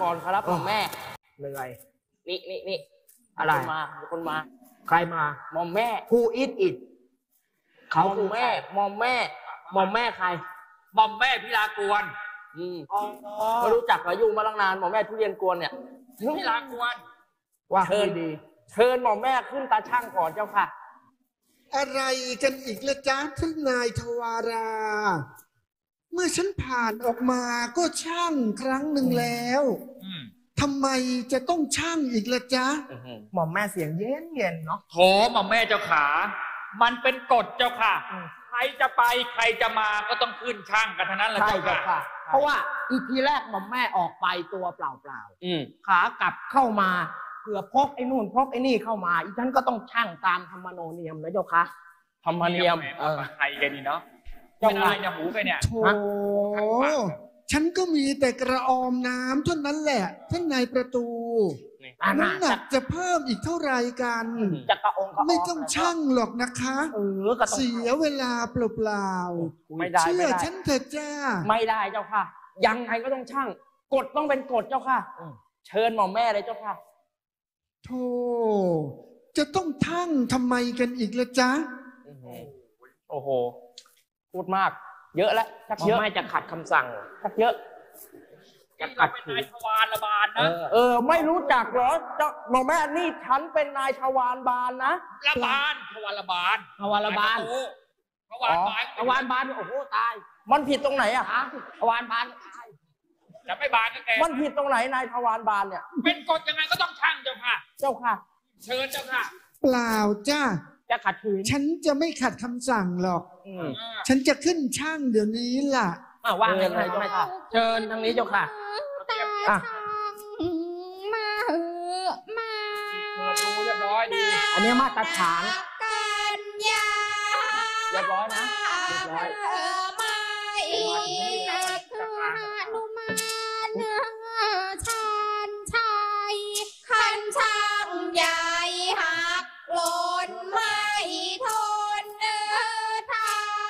I: ก่อนครับหม่อมแม่
J: เหนื่อย
I: นี่อะไรคนมา
J: ใครมา
I: หม่อมแม่
J: Who is it เขา
I: หม่อ
J: คื
I: ม
J: อ
I: แม่หม่อมแม่ใคร
B: หม่อมแม่พิลากวน
I: ไม่รู้จักเหรออยู่มาตั้งนานหม่อมแม่ทุเรียนกวนเนี่ย
B: พิลากวน
J: ว่า
I: เชิญ
J: ดี
I: เชิญหม่อมแม่ขึ้นตาช่างก่อนเจ้าค่ะ
E: อะไรกันอีกละจ๊ะท่านนายทวารา เมื่อฉันผ่านออกมาก็ช่างครั้งหนึ่งแล้วทำไมจะต้องช่างอีกละจ๊ะ
J: หม่อมแม่เสียงเย็นเนาะ
B: โถหม่อมแม่เจ้าขา มันเป็นกฎเจ้าค่ะ ใครจะไปใครจะมาก็ต้องขึ้นช่างกันทั้งนั้นแหละ
J: ใช่
B: เจ้า
J: เจ้า
B: ค่ะ
J: ค่ะ เพราะว่าอีพีแรกหม่อมแม่ออกไปตัวเปล่าๆขากลับเข้ามาเผื่อพกไอ้นู่นพกไอ้นี่เข้ามาอีฉันก็ต้องช่างตามธรรมโนเนียมนะเจ้าค่ะ
I: ธรรมเนียม
B: ใครกันนี่เนาะไม่ได้จะหูไปเนี่ย
E: โธ่ฉันก็มีแต่กระออมน้ำเท่านั้นแหละท่านนายประตู น้ำหนักจะเพิ่มอีกเท่าไรกัน
J: จะกระองค์กระ
E: ไม่ต้องช่างหรอกนะคะ
J: ก็ต้อง
E: เสียเวลาเปล่า
I: ไม่ได้
E: เชื่อ
I: ไม่ได้
E: ฉันเถอะจ้า
I: ไม่ได้เจ้าค่ะ ยังไงก็ต้องช่างกฎต้องเป็นกฎเจ้าค่ะ เชิญหม่อมแม่เลยเจ้าค่ะ
E: โธ่จะต้องทั่งทำไมกันอีกละจ๊ะ
I: โอ้โหพูดมาก เยอะแล้วชัก
J: หม่อ
I: เย
J: ม
I: อะ
J: แม่จะขัดคำสั่ง
I: ชักเยอะ
B: จะกัดเป็นนายทวารระบาลนะ
I: ไม่รู้จักเหรอเจ้าหม่อมแม่นี่ฉันเป็นนายทวารบาลนะ
B: ระบาลทวารระบาล
J: ทวารบาล
B: ทวารบาล
J: ทวารบาลโอ้โหตาย
I: มันผิดตรงไหนอ่ะ
J: ทวารบาล
B: จะไม่บาลก็แก
I: มันผิดตรงไหนนายทวารบาลเนี่ย
B: เป็นกฎยังไงก็ต้องช่างเจ้าค่ะ
I: เจ้าค่ะ
B: เชิญเจ้าค่ะ
E: เปล่าจ้า
J: จะขัดขืน
E: ฉันจะไม่ขัดคำสั่งหรอก ฉันจะขึ้นช่างเดี๋ยวนี้ล่ะ
J: ว่าไงเจ้าค่ะ
I: เชิญทางนี้เจ้าค่ะ
C: ตา
I: อ่ะ
C: ช่างมาเหอะมา
B: เปิดดูเรียบร้อยดี
J: อันนี้มาตรฐาน
C: กันยา
I: เรียบร้อยนะ
C: เรียบร้อยไม่คือหนุมานชานชัยขันช่างใหญ่หักหล่นไม่ทนทาน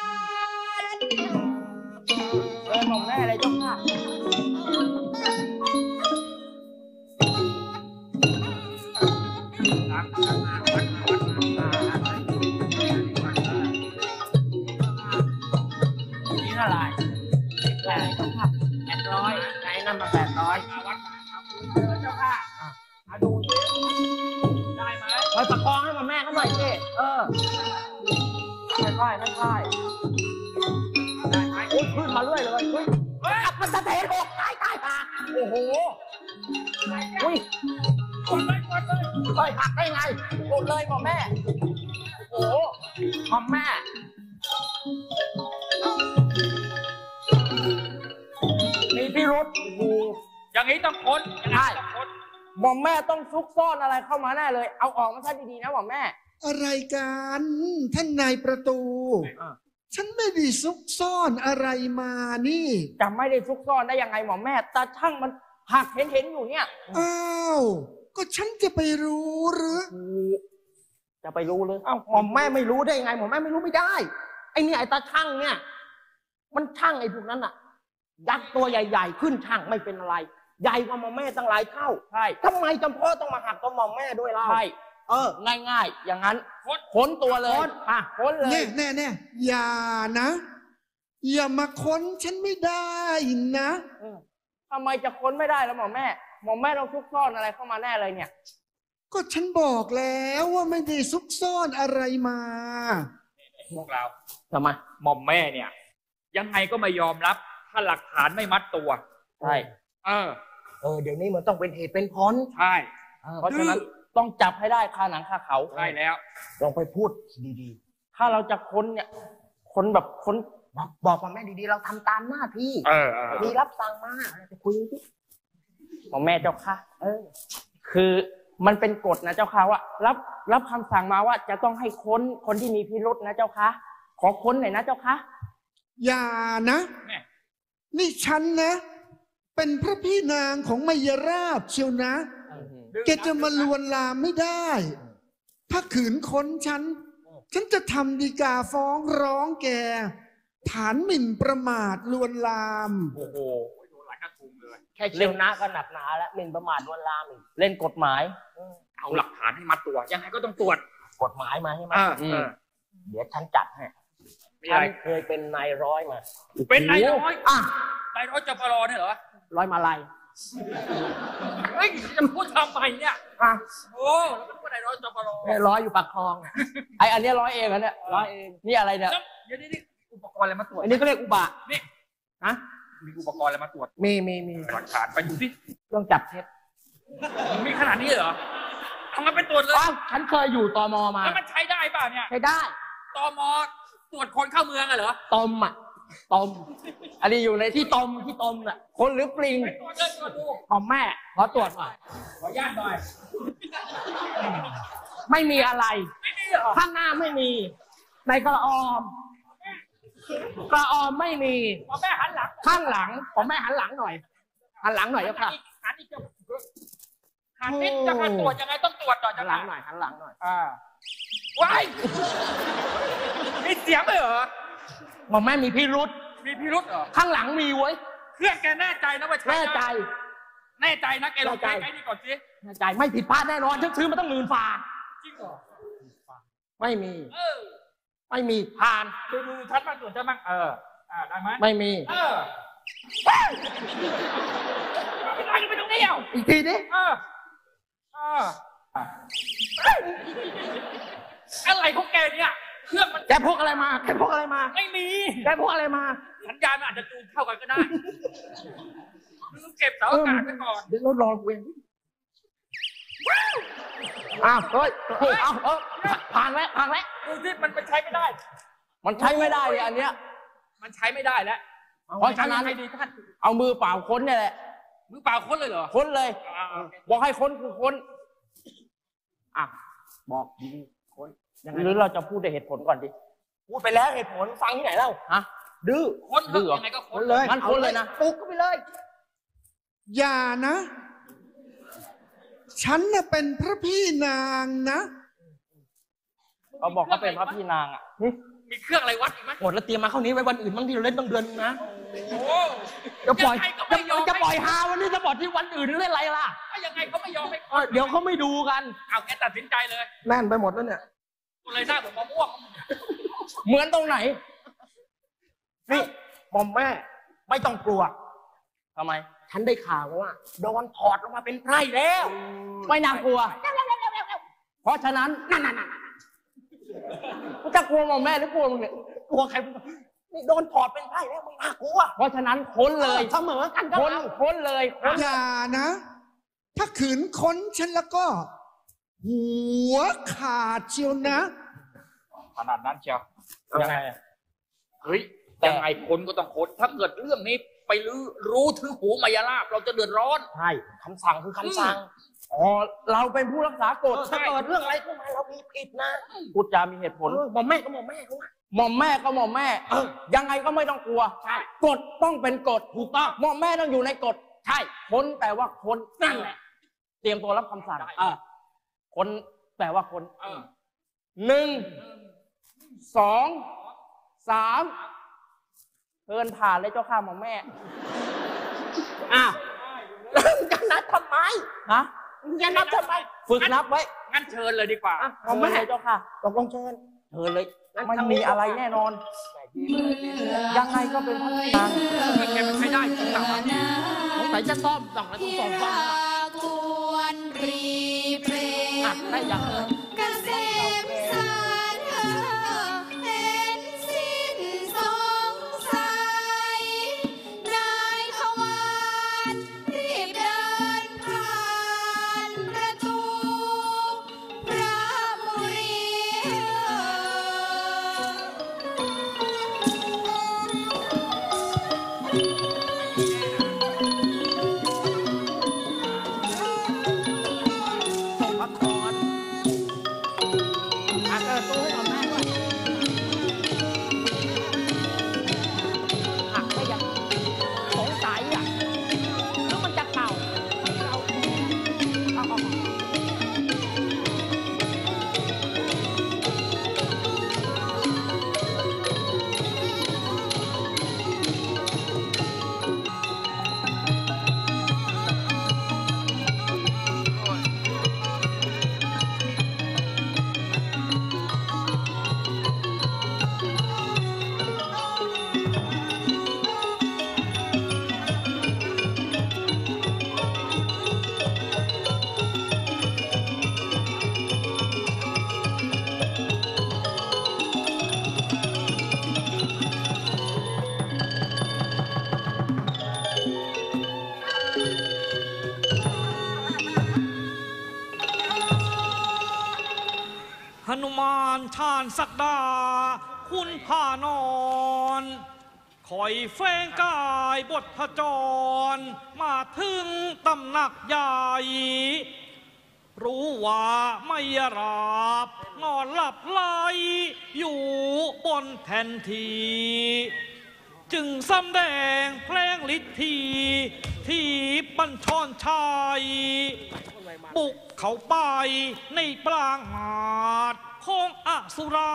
I: เชิญหม่อมแม่เลยเจ้าค่ะ
J: นี่เท่าไหร่800ไหนนั่นมา800
B: เจ้าค่ะมาดูสิได้ไหม
J: คอยประคองให้มาแม่เขาหน่อยสิค่อยๆค่อยๆอุ้ยขึ้นมาเรื่อยเลยอุ้ยมันจะเทหกตายโอ้โหอุ้ย
B: กดเลยกดเลย
J: เฮ้ยหักได้ไงกดเลยหม่อมแม่ โอ้โหหม่อมแม่ มีพิรุษ
B: อย่างนี้ต้องค้นอย่างนี้ต้องค้น
I: หม่อมแม่ต้องซุกซ่อนอะไรเข้ามาแน่เลย เอาออกมาซะดีๆนะหม่อมแม่
E: อะไรกันท่านนายประตู ฉันไม่ได้ซุกซ่อนอะไรมานี่
I: จะไม่ได้ซุกซ่อนได้ยังไงหม่อมแม่ตาช่างมันหักเห็นอยู่เนี่ย
E: อ้าวก็ฉันจะไปรู้หรือ
I: จะไปรู้เลย
J: เอ้าหม่อมแม่ไม่รู้ได้ไงหม่อมแม่ไม่รู้ไม่ได้ ไอ้เนี่ยไอ้ตาช่างเนี่ย มันช่างไอ้พวกนั้นอะยักษ์ตัวใหญ่ๆขึ้นช่างไม่เป็นอะไร ใหญ่กว่าหม่อมแม่ตั้งหลายเท่า
I: ใช่
J: ทำไมจำพ่อต้องมาหักตัวหม่อมแม่ด้วยเล่า
I: ใช่ง่ายๆ อย่างนั้นค้นตัวเลยค้นเลย
E: แน่อย่านะ อย่ามาค้นฉันไม่ได้นะ
I: ทำไมจะค้นไม่ได้แล้วหม่อมแม่ต้องซุกซ่อนอะไรเข้ามาแน่เลยเนี่ย
E: ก็ฉันบอกแล้วว่าไม่ได้ซุกซ่อนอะไรมา
B: พวกเรา
J: ทำไม
B: หม่อมแม่เนี่ย ยังไงก็ไม่ยอมรับ ถ้าหลักฐานไม่มัดตัว
I: ใช่
J: เดี๋ยวนี้มันต้องเป็นเหตุเป็นผล
B: ใช่
I: เพราะฉะนั้นต้องจับให้ได้คาหนังคาเขา
B: ใช่แล้ว
J: ลองไปพูดดี
I: ถ้าเราจะค้นเนี่ยค้นแบบค้น
J: ๆบอกกับแม่ดีๆ เราทำตามหน้าที่ มีรับสั่งมาไปคุยสิ
I: หม่อมแม่เจ้าค่ะคือมันเป็นกฎนะเจ้าค่ะว่ารับคำสั่งมาว่าจะต้องให้ค้นคนที่มีพิรุษนะเจ้าค่ะขอค้นหน่อยนะเจ้าค่ะ
E: อย่านะ นี่ฉันนะ เป็นพระพี่นางของมยราชเชียวนะ แกจะมาลวนลามไม่ได้ ถ้าขืนค้นฉันจะทำฎีกาฟ้องร้องแก ฐานหมิ่นประมาทลวนลาม
B: โอ้โหโดนหลายกระทุงเลย
J: แค่เชียวนะก็หนักหนาแล้วหมิ่นประมาทลวนลามอีก
I: เล่นกฎหมาย
B: เอาหลักฐานให้มัดตัวยังไงก็ต้องตรวจ
J: กฎหมายมาใช่ไหม เดี๋ยวฉันจัดให้
B: มี
J: ฉั
B: อะไร
J: นเคยเป็นนายร้อยมา
B: เป็นนายร้อย
J: อ่ะ
B: นายร้อยจปรเนี่ยเหรอ
J: ร้อยมาลัย
B: เฮ้ยจะพูดทำไมเนี่ย
J: อ่ะ
B: โอ้แล้วมันก็นายร้อยจปร
J: เนี่ยร้อยอยู่ปากคลอง
I: อันเนี้ยร้อยเองอันเนี้ย
J: ร้อยเอง
I: นี่อะไรเนี่ย
B: เดี๋ยวนี่อุปกรณ์อะไรมาตรวจ
J: อันนี้ก็เรียกอุบะ
B: นี่
J: ฮะ
B: มีอุปกรณ์อะไรมาตรวจ
J: มี
B: หลักฐานไปดูสิ
J: เครื่องจับเท็จ
B: มีขนาดนี้เหรอเอางั้นไปตรวจเลย
J: อ้าวฉันเคยอยู่ตมมา
B: แล้วมันใช้ได้เปล่าเนี่ย
J: ใช้ได้
B: ตมตรวจคนเข้าเมืองอะเหรอ
J: ตมอ่ะตม
I: อันนี้อยู่ในที่
J: ที่ตมน่ะ
I: คนหรือปลิง
B: ไปตรวจเลยตรวจดู
J: ของแม่ขอตรวจหน่อย
B: ขออนุญาตหน่อย
J: ไม่มีอะไร
B: ไม่มีเหรอ
J: ข้างหน้าไม่มี ในกระออมไม่มี
B: พอแม่หันหลัง
J: ข้างหลังของแม่หันหลังหน่อย หันหลังหน่อยเจ้าค่ะ
B: หันอีกหันนิดจะมาตรวจยังไงต้องตรวจหน่อย
J: หั
B: จะ
J: นหลังหน่อยหันหลังหน่อย
B: ว้ายมีเสียงเลยเหรอ
J: บอกแม่มีพิรุษ
B: มีพิรุษเหรอ
J: ข้างหลังมีเว้ย
B: เครื่องแกแน่ใจนะว่าใช้
J: แน่ใจ
B: แน่ใจนะแกลอง
J: แน่ใจ
B: ใช้ไอ้นี่ก่อนสิ
J: แน่ใจไม่ผิดพลาดแน่นอนฉันซื้อมาตั้ง10,000 ฝ่า
B: จริงเหรอ
J: ไม่มี ไม่มีผ่าน
B: ดูชัดมากตรวจชัดมากได้ไหม
J: ไม่มี
B: ไม่ได้ไปตรงนี้เอา
J: อีกทีดิ
B: อะไรของแกเนี่ยเครื่องมัน
J: แกพกอะไรมา
B: ไม่มี
J: แกพกอะไรมา
B: สัญญาณมันอาจจะจูนเข้ากันก็ได้ต้องเก็บเสาอากาศไว้ก่อน
J: เดี๋ยวรถรอกูเองอ้าวเฮ้ยผ่านแล้ว
B: ดูที่มันใช้ไม่ได้
I: มันใช้ไม่ได้เลยอันเนี้ย
B: มันใช้ไม่ได้แล้ว
I: เพราะฉะนั้น
B: ให้ดีท่าน
I: เอามือเปล่าค้นเนี่ยแหละ
B: มือเปล่าค้นเลยเหรอ
I: ค้นเลย บอกให้ค้นคือค้น
J: อ่ะบอกดีๆคนยังไง
I: หรือเราจะพูดด้วยเหตุผลก่อนดิ
J: พูดไปแล้วเหตุผลฟังที่ไหนเล่า
I: ฮะ
J: ดื้อ
B: ค้น
I: ดื้อเหรอ
B: ยังไงก็
J: ค
B: ค้น
J: นเลย
I: งั้นคนเลยนะ
J: ปลุกก็ไปเลย
E: อย่านะ ฉันน่ะเป็นพระพี่นางนะ
I: เขาบอกเขาเป็นพระพี่นางอ่ะ
B: มีเครื่องอะไรวัดอีกไหม
J: หมดแล้วเตรียมมาเข้านี้ไว้วันอื่นบ้างที่เราเล่นต้องเดือนนึงนะ
B: โอ้
J: จะปล่อย
B: งไงก็ไม่ยอม
J: จะปล่อยฮาวันนี้จะปล่อยที่วันอื่นเล่นอะไรล่ะ
B: ยังไงเขาไม่ยอมให้
J: เดี๋ยวเขาไม่ดูกัน
B: เอาแกตัดสินใจเลย
J: แน่นไปหมดแล้วเนี่ย
B: กูเลยหน้าเหมือนมะม่วง
J: เหมือนตรงไหน นี่หม่อมแม่ ไม่ต้องกลัว
I: ทำไม
J: ฉันได้ข่าวว่าโดนถอดลงมาเป็นไพร่แล้ว
I: ไม่น่ากลัว เพราะฉะนั้น
J: นั่น
I: กูจะกลัวหมอแม่หรือกลัวมึงเนี่ย
J: กลัวใครนี่โดนถอดเป็นไพร่แล้วมึงน่ากลัว
I: เพราะฉะนั้นค้นเลย
J: เสมอกันก็
I: ค้น
J: เอา
I: ค้นเลยค้น
E: อย่านะ ถ้าขืนค้นฉันแล้วก็ หัวขาดเชียวนะ
B: ขนาดนั้นเชียว
J: ยังไง
B: เฮ้ยยังไงคนก็ต้องค้นถ้าเกิดเรื่องนี้ไปรู้ถึงหูมายาลาบเราจะเดือดร้อน
J: ใช่คำสั่งคือคำสั่ง
I: อ๋อ เราเป็นผู้รักษากฎ
J: ถ้าเกิดเรื่องอะไรขึ้นมาเรามีผิดนะ
I: พูดจามีเหตุผล
J: หม่อมแม่ก็หม่อมแม่เขาอะ
I: หม่อมแม่ก็หม่อมแม่ ยังไงก็ไม่ต้องกลัว
J: ใช่
I: กฎต้องเป็นกฎถูกต้องหม่อมแม่ต้องอยู่ในกฎ ใช่ ค้นแต่ว่าค้น
J: นั่นแหละ
I: เตรียมตัวรับคำสั่ง
B: ได้
I: ค้นแต่ว่าค้น 1 2 3เดินผ่านเลยเจ้าข้าหม่อมแม่
J: อ้าวแล้วมึงจะนับทำไม
I: ฮะ
J: มึงจะนับทำไม
I: ฝึกนับไว้
B: งั้นเชิญเลยดีกว่า
J: อ่ะหม่
I: เชิ
J: อม
I: ญ
J: แม่
I: เลยเจ้าค่ะ
J: ตกลงเชิญ
I: เชิญเลย ไม่มีอะไรแน่นอน ยังไงก็เป็นพระนาง
B: แกมันใช้ได้จริงเหรอ
J: สงสัยจะซ่อมส่องแล้วต้อง
C: ที่
J: ซ่อมบ้าง
C: ราควรรีเพล
J: อัดได้อย่าง
C: เกษมสารเห็นสิ้นสงสัยนายขวานรีบเดินผ่านประตูพระมุรี
J: พระคอน
F: หนุมานชาญศักดาคุณผ่านอนคอยแฝงกายบทผจรมาถึงตำหนักใหญ่รู้ว่าไม่ราบนอนหลับไหลอยู่บนแผ่นทีจึงสำแดงเพลงฤทธีที่บัญชรชัยบุกเข้าไปในปรางอาจของอสุรา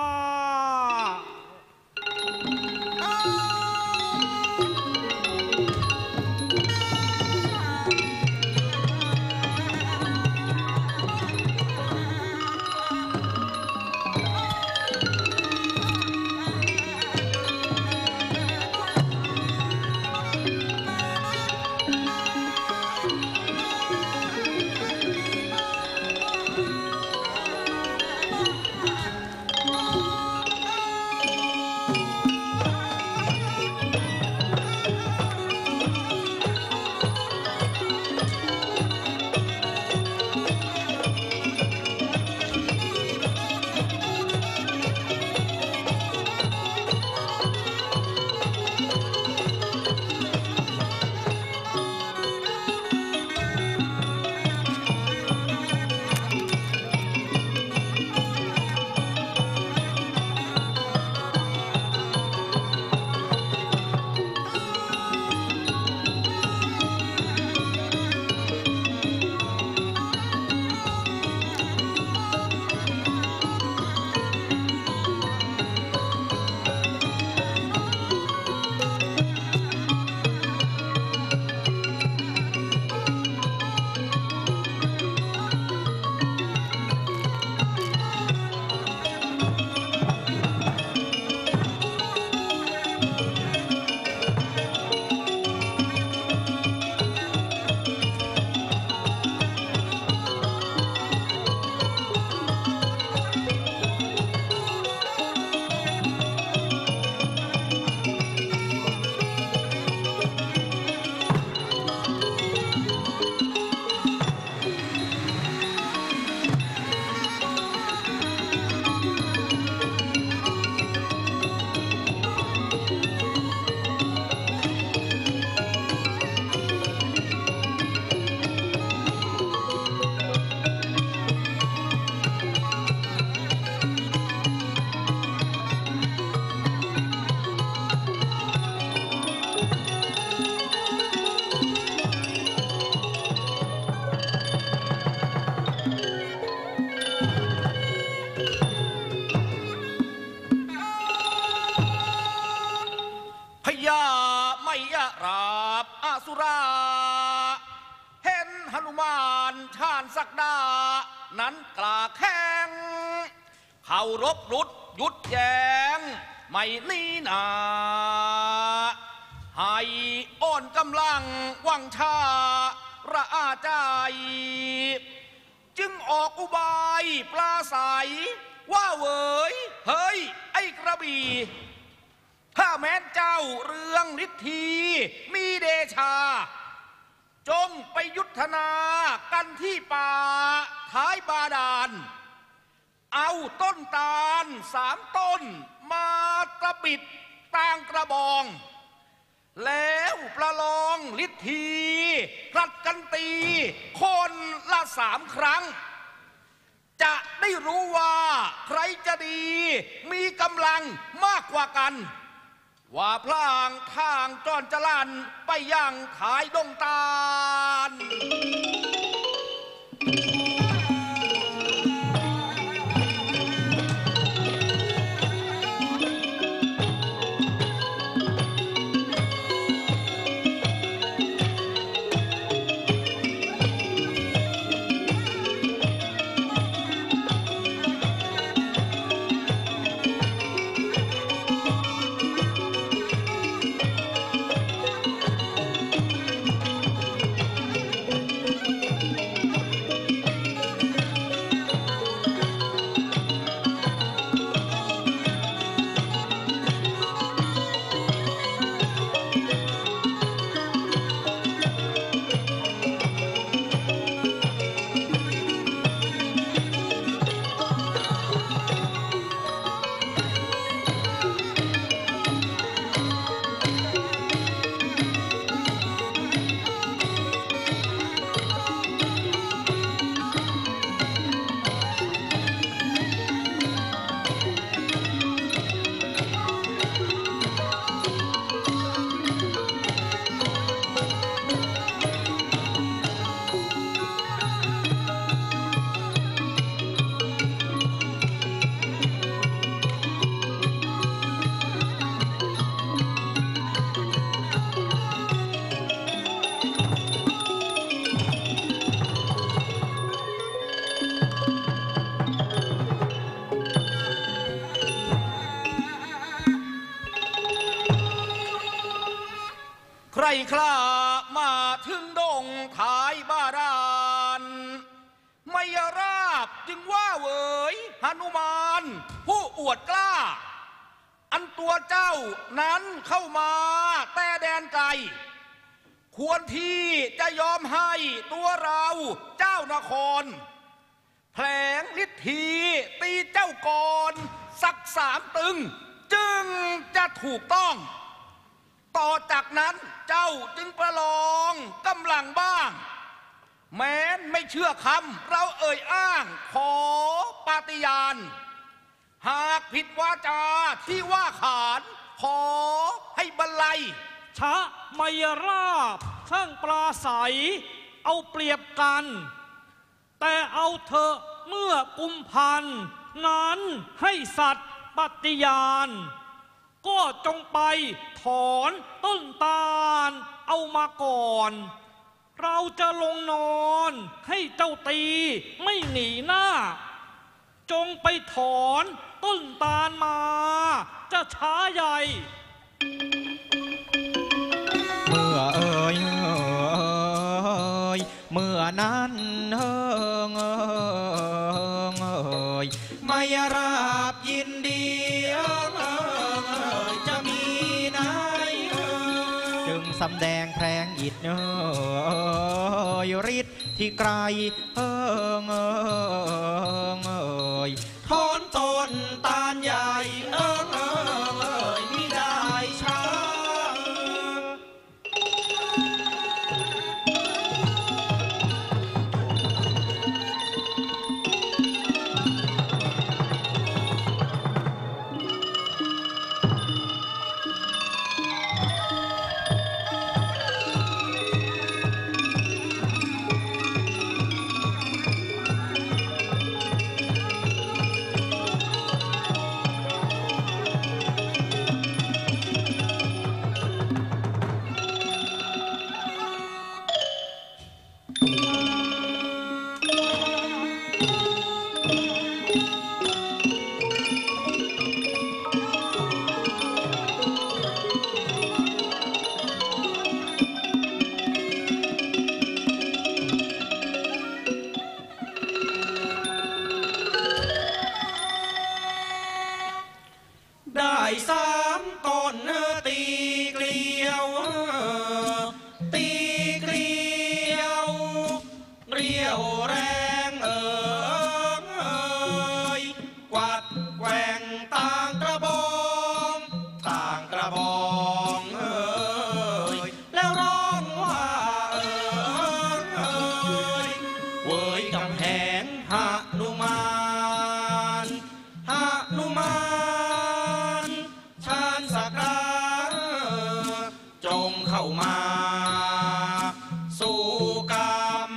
B: พญาไม่ราบอสุราเห็นหนุมานชาญศักดานั้นกล้าแข่งเคารพรุดยุดแยงไม่นีนาให้อ่อนกำลังวังชาระอาใจ จึงออกอุบายปลาใสว่าเวยเฮ้ยไอ้กระบี่ถ้าแม้นเจ้าเรืองฤทธีมีเดชาจงไปยุทธนากันที่ป่าท้ายบาดาลเอาต้นตาล3 ต้นมาตะบิดต่างกระบองแล้วประลองฤทธีกลัดกันตีคนละ3 ครั้งจะได้รู้ว่าใครจะดีมีกำลังมากกว่ากันว่าพลางทางจอนจรันไปยังขายดงตาลร่คล้ามาถึงดงท้ายบาดาลมายราบจึงว่าเวยหนุมานผู้อวดกล้าอันตัวเจ้านั้นเข้ามาแต่แดนไกลควรที่จะยอมให้ตัวเราเจ้านครแผลงฤทธีตีเจ้าก่อนสัก3 ตึงจึงจะถูกต้องต่อจากนั้นเจ้าจึงประลองกำลังบ้างแม้นไม่เชื่อคำเราเอ่ยอ้างขอปาฏิญาณหากผิดวาจาที่ว่าขานขอให้บรรลัย
F: ชะมายราบช่างปราศัยเอาเปรียบกัน แต่เอาเถอะเมื่อกุมพันธ์นั้นให้สัตว์ปฏิญาณก็จงไปถอนต้นตาลเอามาก่อนเราจะลงนอนให้เจ้าตีไม่หนีหน้าจงไปถอนต้นตาลมาจะช้าใหญ่
D: เมื่อเมื่อนั้นมายราบยินดีจะมีนายจึงสำแดงแพร่งอิดฤทธิ์ที่ไกลถอนต้นตาลใหญ่มิได้ช้าได้3 ต้นตีเกลียวตีเกลียวเรียวแรงกวัดแกว่งต่างกระบองแล้วร้องว่าเวยกำแหงหนุมานชานสักการจงเข้ามาสู่กรรม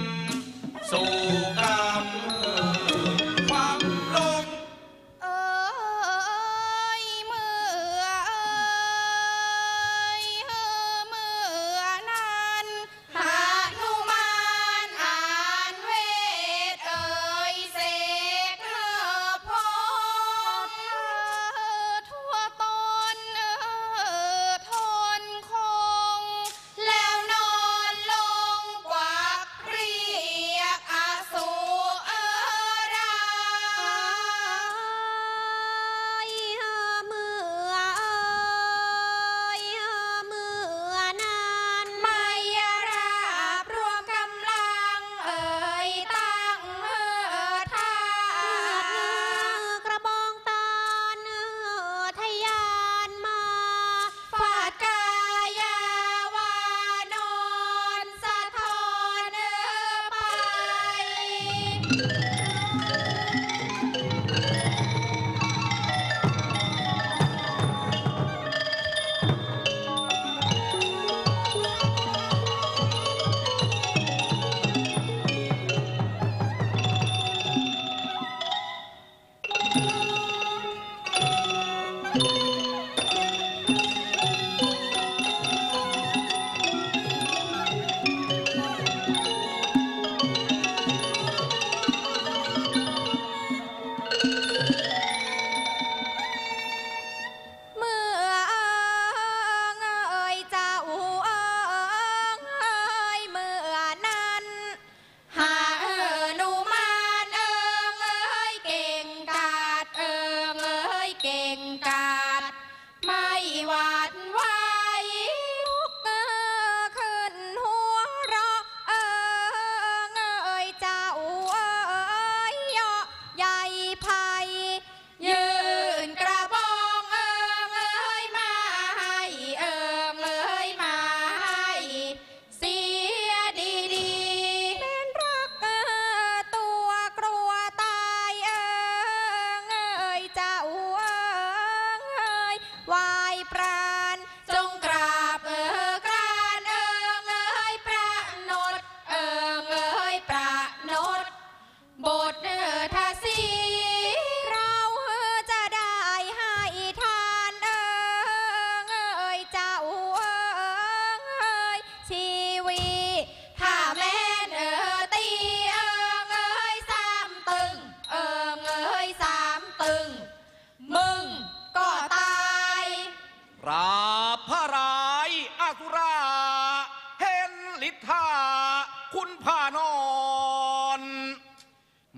D: ความลง
C: เมื่อนั้นหนุมานอ่านเวทเสกพอทั่วตนทนคงแล้วนอนลงกวักเรียกอสู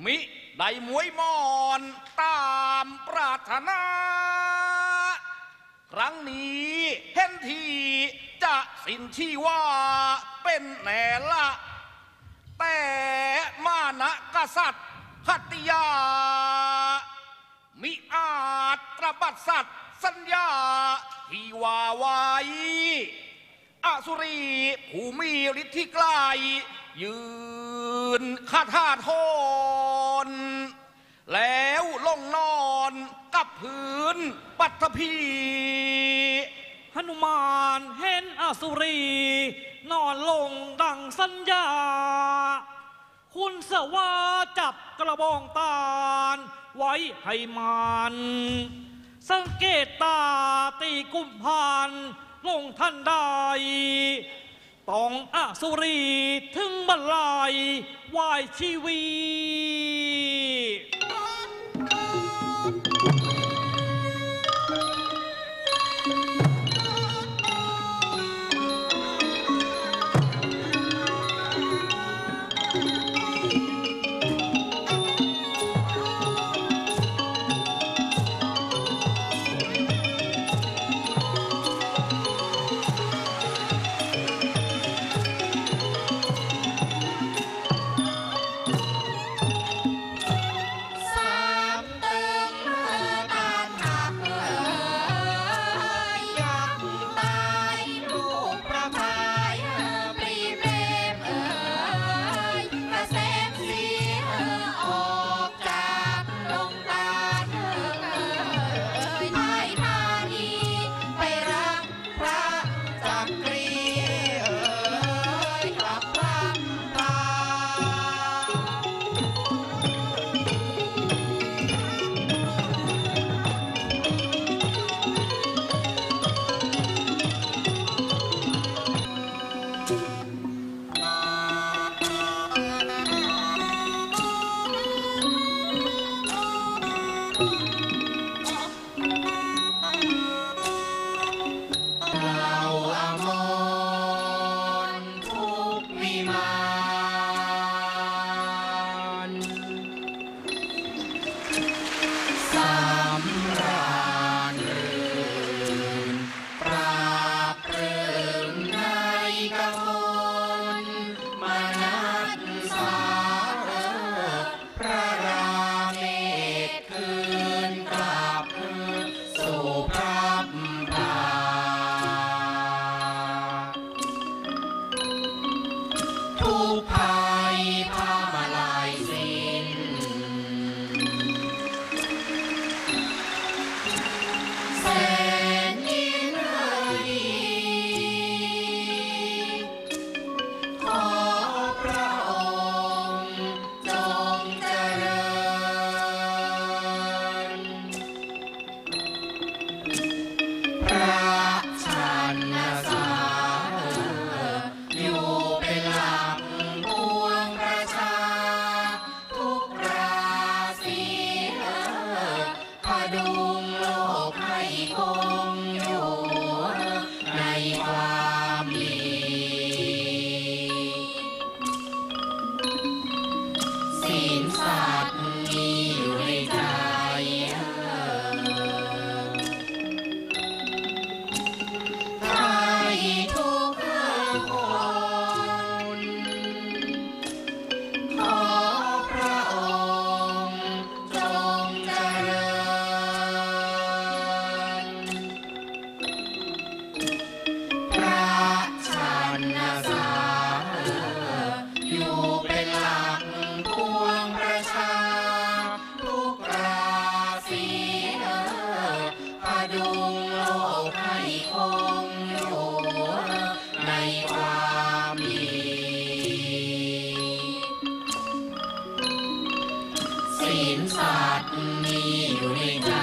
B: มิได้มวยมอนตามปรารถนา ครั้งนี้เห็นทีจะสิ้นที่ว่าเป็นแน่ละแต่มานะกษัตริย์หัตติยามิอาจตระบัดสัตย์สัญญาที่ว่าไว้อสุรีผู้มีฤทธิ์ที่ไกลยืนคาถาโทนแล้วลงนอนกับพื้นปัตภี
F: หนุมานเห็นอสุรีนอนลงดังสัญญาคุณสวาจับกระบองตาลไว้ให้มันสังเกตตาตีกุมพานลงทันใดต้องอสุรีถึงบรรลัยวายชีวี
G: ศีลสัตย์มีอยู่ในใจ